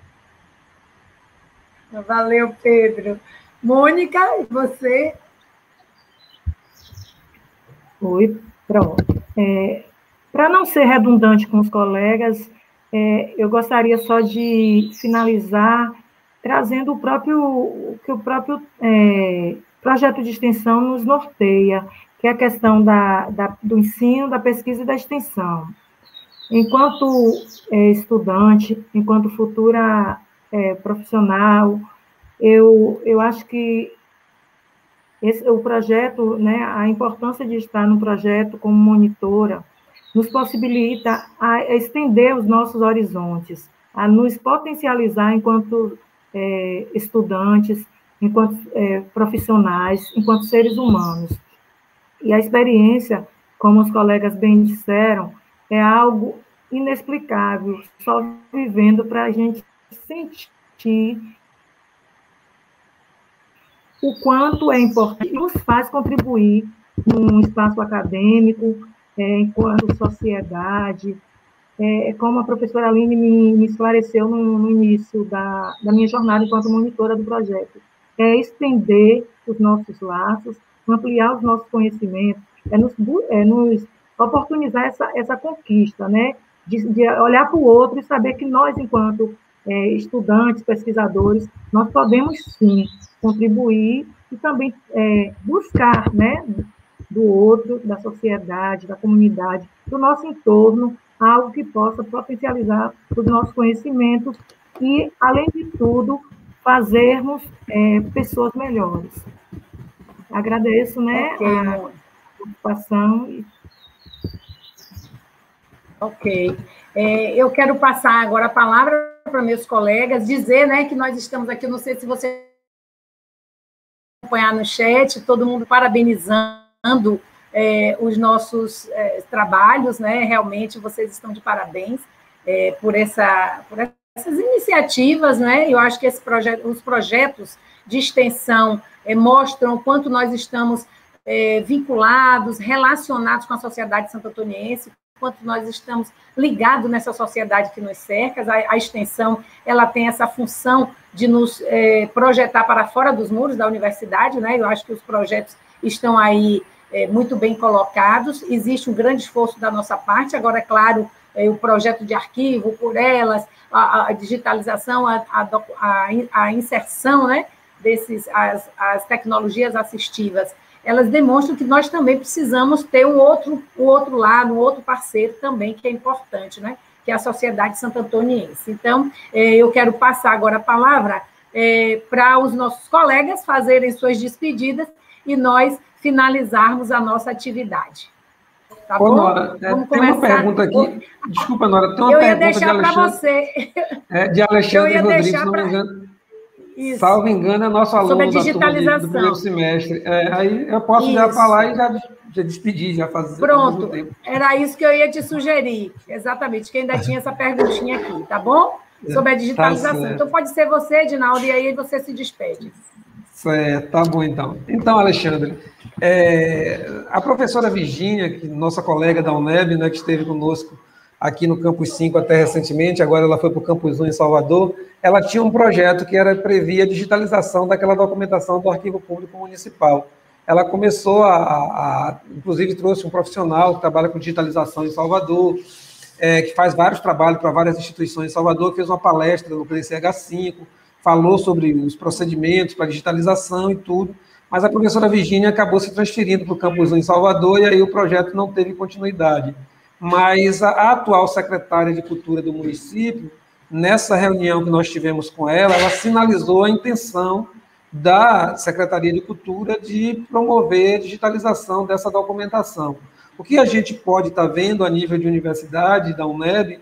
Valeu, Pedro. Mônica, e você? Oi, pronto. Para não ser redundante com os colegas, eu gostaria só de finalizar trazendo o que o próprio projeto de extensão nos norteia, que é a questão do ensino, da pesquisa e da extensão. Enquanto estudante, enquanto futura profissional, eu acho que o projeto, né, a importância de estar no projeto como monitora, nos possibilita a estender os nossos horizontes, a nos potencializar enquanto estudantes, enquanto profissionais, enquanto seres humanos. E a experiência, como os colegas bem disseram, é algo inexplicável, só vivendo para a gente sentir o quanto é importante e nos faz contribuir num espaço acadêmico, enquanto sociedade, como a professora Aline me esclareceu no início da minha jornada enquanto monitora do projeto, é estender os nossos laços, ampliar os nossos conhecimentos, nos oportunizar essa conquista, né? De olhar para o outro e saber que nós, enquanto estudantes, pesquisadores, nós podemos, sim, contribuir e também buscar, né, do outro, da sociedade, da comunidade, do nosso entorno, algo que possa potencializar os nossos conhecimentos e, além de tudo, fazermos pessoas melhores. Agradeço, né, a participação. Ok. Eu quero passar agora a palavra para meus colegas, dizer, né, que nós estamos aqui, não sei se você acompanhar no chat, todo mundo parabenizando os nossos trabalhos, né? Realmente vocês estão de parabéns por essas iniciativas, né? Eu acho que os projetos de extensão mostram o quanto nós estamos vinculados, relacionados com a sociedade santo-antoniense, quanto nós estamos ligados nessa sociedade que nos cerca. A extensão, ela tem essa função de nos projetar para fora dos muros da universidade, né? Eu acho que os projetos estão aí muito bem colocados, existe um grande esforço da nossa parte. Agora, é claro, o projeto de arquivo, por elas, a digitalização, a inserção, né, as tecnologias assistivas, elas demonstram que nós também precisamos ter o outro lado, um outro parceiro também, que é importante, né, que é a sociedade santo-antoniense. Então, eu quero passar agora a palavra para os nossos colegas fazerem suas despedidas e nós finalizarmos a nossa atividade. Tá bom? Nora, vamos tem começar. Uma pergunta aqui. Desculpa, Nora, tem uma pergunta de Alexandre. Eu ia deixar para você. De Alexandre Rodrigues, se não me engano. Isso. Salvo engano, é nosso aluno da turma do primeiro semestre. Aí eu posso já falar e já despedir, já fazer. Pronto, era isso que eu ia te sugerir. Exatamente, que ainda tinha essa perguntinha aqui, tá bom? Sobre a digitalização. Tá, então, pode ser você, Edinaldo, e aí você se despede. Certo, tá bom, então. Então, Alexandre, a professora Virgínia, nossa colega da UNEB, né, que esteve conosco aqui no Campus 5 até recentemente, agora ela foi para o Campus 1 em Salvador, ela tinha um projeto que previa a digitalização daquela documentação do Arquivo Público Municipal. Ela começou inclusive trouxe um profissional que trabalha com digitalização em Salvador, que faz vários trabalhos para várias instituições em Salvador, fez uma palestra no CNCH5, falou sobre os procedimentos para digitalização e tudo, mas a professora Virgínia acabou se transferindo para o campus 1 em Salvador, e aí o projeto não teve continuidade. Mas a atual secretária de Cultura do município, nessa reunião que nós tivemos com ela, ela sinalizou a intenção da Secretaria de Cultura de promover a digitalização dessa documentação. O que a gente pode estar vendo a nível de universidade, da UNEB,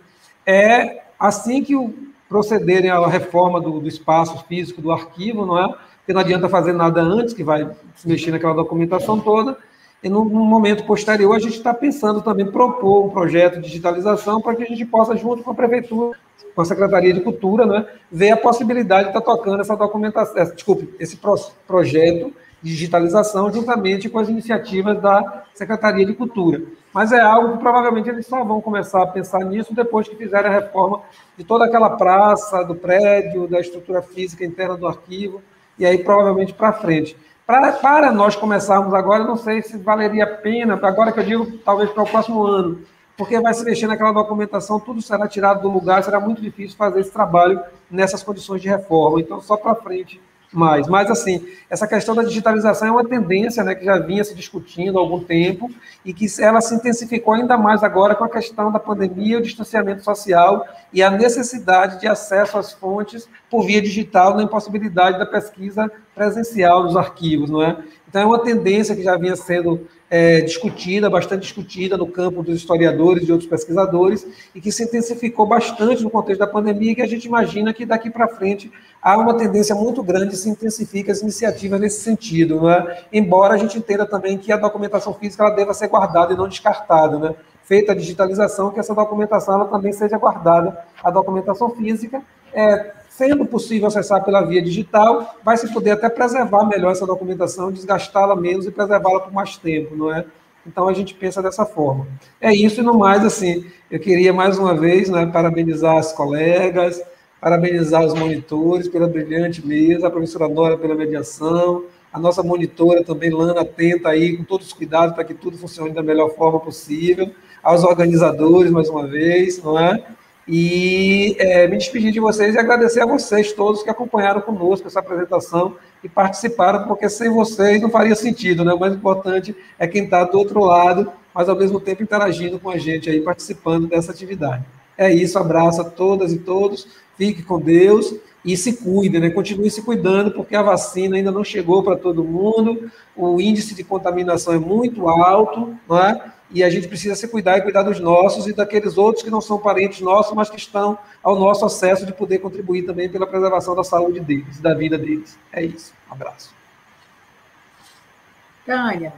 é, assim que procederem à reforma do espaço físico do arquivo, não é? Porque não adianta fazer nada antes, que vai se mexer naquela documentação toda, e no momento posterior a gente está pensando também propor um projeto de digitalização para que a gente possa, junto com a Prefeitura, com a Secretaria de Cultura, né, ver a possibilidade de estar tocando essa documentação, esse projeto de digitalização juntamente com as iniciativas da Secretaria de Cultura. Mas é algo que provavelmente eles só vão começar a pensar nisso depois que fizerem a reforma de toda aquela praça, do prédio, da estrutura física interna do arquivo, e aí provavelmente para frente. Para nós começarmos agora, não sei se valeria a pena, agora que eu digo, talvez para o próximo ano, porque vai se mexer naquela documentação, tudo será tirado do lugar, será muito difícil fazer esse trabalho nessas condições de reforma, então só para frente mais. Mas, assim, essa questão da digitalização é uma tendência, né, que já vinha se discutindo há algum tempo e que ela se intensificou ainda mais agora com a questão da pandemia, o distanciamento social e a necessidade de acesso às fontes por via digital na impossibilidade da pesquisa presencial dos arquivos, não é? Então, é uma tendência que já vinha sendo discutida, bastante discutida no campo dos historiadores e outros pesquisadores, e que se intensificou bastante no contexto da pandemia, e que a gente imagina que daqui para frente há uma tendência muito grande, se intensifica as iniciativas nesse sentido, não é? Embora a gente entenda também que a documentação física ela deva ser guardada e não descartada, né? Feita a digitalização, que essa documentação ela também seja guardada, a documentação física, sendo possível acessar pela via digital, vai se poder até preservar melhor essa documentação, desgastá-la menos e preservá-la por mais tempo, não é? Então, a gente pensa dessa forma. É isso e no mais, assim, eu queria mais uma vez, né, parabenizar as colegas, parabenizar os monitores pela brilhante mesa, a professora Nora pela mediação, a nossa monitora também, Lana, atenta aí, com todos os cuidados para que tudo funcione da melhor forma possível, aos organizadores, mais uma vez, não é? E me despedir de vocês e agradecer a vocês todos que acompanharam conosco essa apresentação e participaram, porque sem vocês não faria sentido, né? O mais importante é quem está do outro lado, mas ao mesmo tempo interagindo com a gente aí, participando dessa atividade. É isso, abraço a todas e todos, fique com Deus e se cuidem, né? Continue se cuidando, porque a vacina ainda não chegou para todo mundo, o índice de contaminação é muito alto, não é? E a gente precisa se cuidar e cuidar dos nossos e daqueles outros que não são parentes nossos, mas que estão ao nosso acesso de poder contribuir também pela preservação da saúde deles, da vida deles. É isso. Um abraço. Tânia.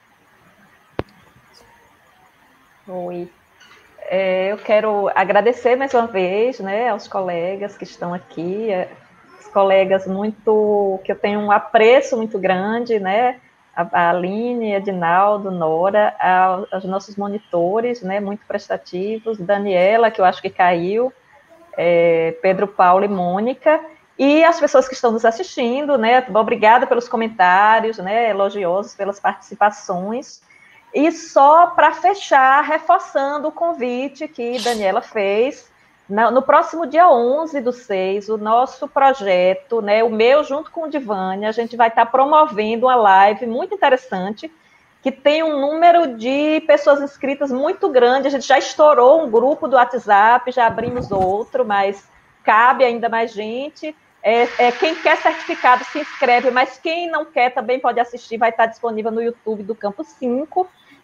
Oi. Eu quero agradecer mais uma vez, né, aos colegas que estão aqui, os colegas que eu tenho um apreço muito grande, né, a Aline, Edinaldo, Nora, aos nossos monitores, né, muito prestativos, Daniela, que eu acho que caiu, Pedro Paulo e Mônica, e as pessoas que estão nos assistindo, né, obrigada pelos comentários, né, elogiosos, pelas participações, e só para fechar, reforçando o convite que Daniela fez, no próximo dia 11/6, o nosso projeto, né, o meu junto com o Divânia, a gente vai estar promovendo uma live muito interessante, que tem um número de pessoas inscritas muito grande, a gente já estourou um grupo do WhatsApp, já abrimos outro, mas cabe ainda mais gente. Quem quer certificado se inscreve, mas quem não quer também pode assistir, vai estar disponível no YouTube do Campus 5.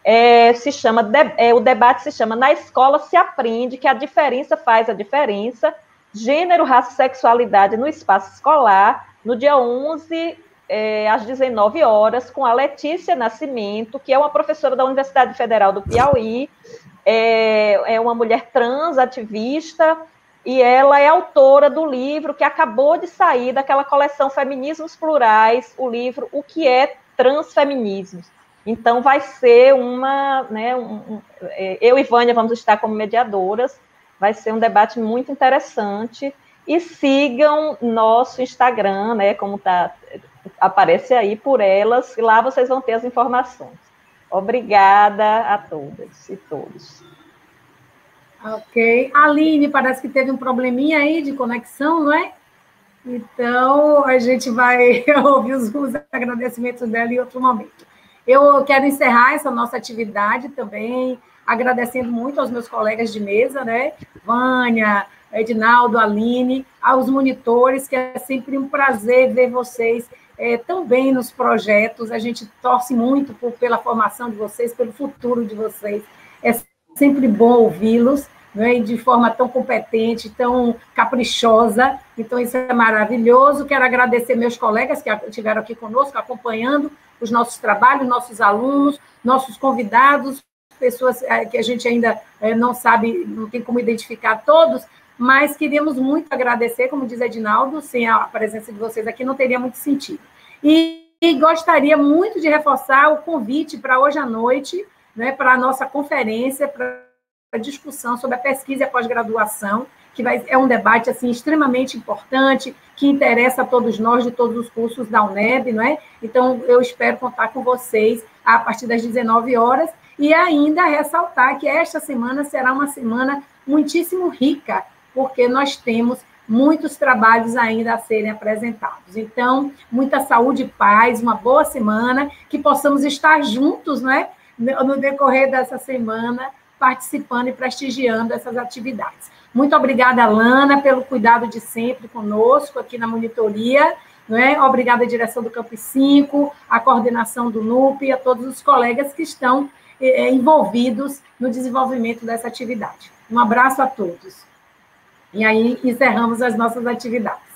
O debate se chama Na Escola se Aprende, que a diferença faz a diferença, gênero, raça e sexualidade no espaço escolar, no dia 11, às 19 horas, com a Letícia Nascimento, que é uma professora da Universidade Federal do Piauí, é uma mulher trans, ativista, e ela é autora do livro que acabou de sair daquela coleção Feminismos Plurais, o livro O que é Transfeminismos. Então, vai ser eu e Vânia vamos estar como mediadoras, vai ser um debate muito interessante, e sigam nosso Instagram, né, como aparece aí por elas, e lá vocês vão ter as informações. Obrigada a todas e todos. Ok. A Aline parece que teve um probleminha aí de conexão, não é? Então, a gente vai ouvir os agradecimentos dela em outro momento. Eu quero encerrar essa nossa atividade também, agradecendo muito aos meus colegas de mesa, né? Vânia, Edinaldo, Aline, aos monitores, que é sempre um prazer ver vocês tão bem nos projetos. A gente torce muito pela formação de vocês, pelo futuro de vocês. É sempre bom ouvi-los, né, de forma tão competente, tão caprichosa. Então, isso é maravilhoso. Quero agradecer meus colegas que estiveram aqui conosco, acompanhando os nossos trabalhos, nossos alunos, nossos convidados, pessoas que a gente ainda não sabe, não tem como identificar todos, mas queríamos muito agradecer, como diz Edinaldo, sem a presença de vocês aqui não teria muito sentido. E gostaria muito de reforçar o convite para hoje à noite, né, para a nossa conferência, para a discussão sobre a pesquisa e a pós-graduação, que é um debate assim, extremamente importante, que interessa a todos nós, de todos os cursos da UNEB, não é? Então, eu espero contar com vocês a partir das 19 horas, e ainda ressaltar que esta semana será uma semana muitíssimo rica, porque nós temos muitos trabalhos ainda a serem apresentados. Então, muita saúde e paz, uma boa semana, que possamos estar juntos, não é? No decorrer dessa semana, participando e prestigiando essas atividades. Muito obrigada, Lana, pelo cuidado de sempre conosco aqui na monitoria, não é? Obrigada à direção do Campus 5, à coordenação do NUP e a todos os colegas que estão envolvidos no desenvolvimento dessa atividade. Um abraço a todos. E aí encerramos as nossas atividades.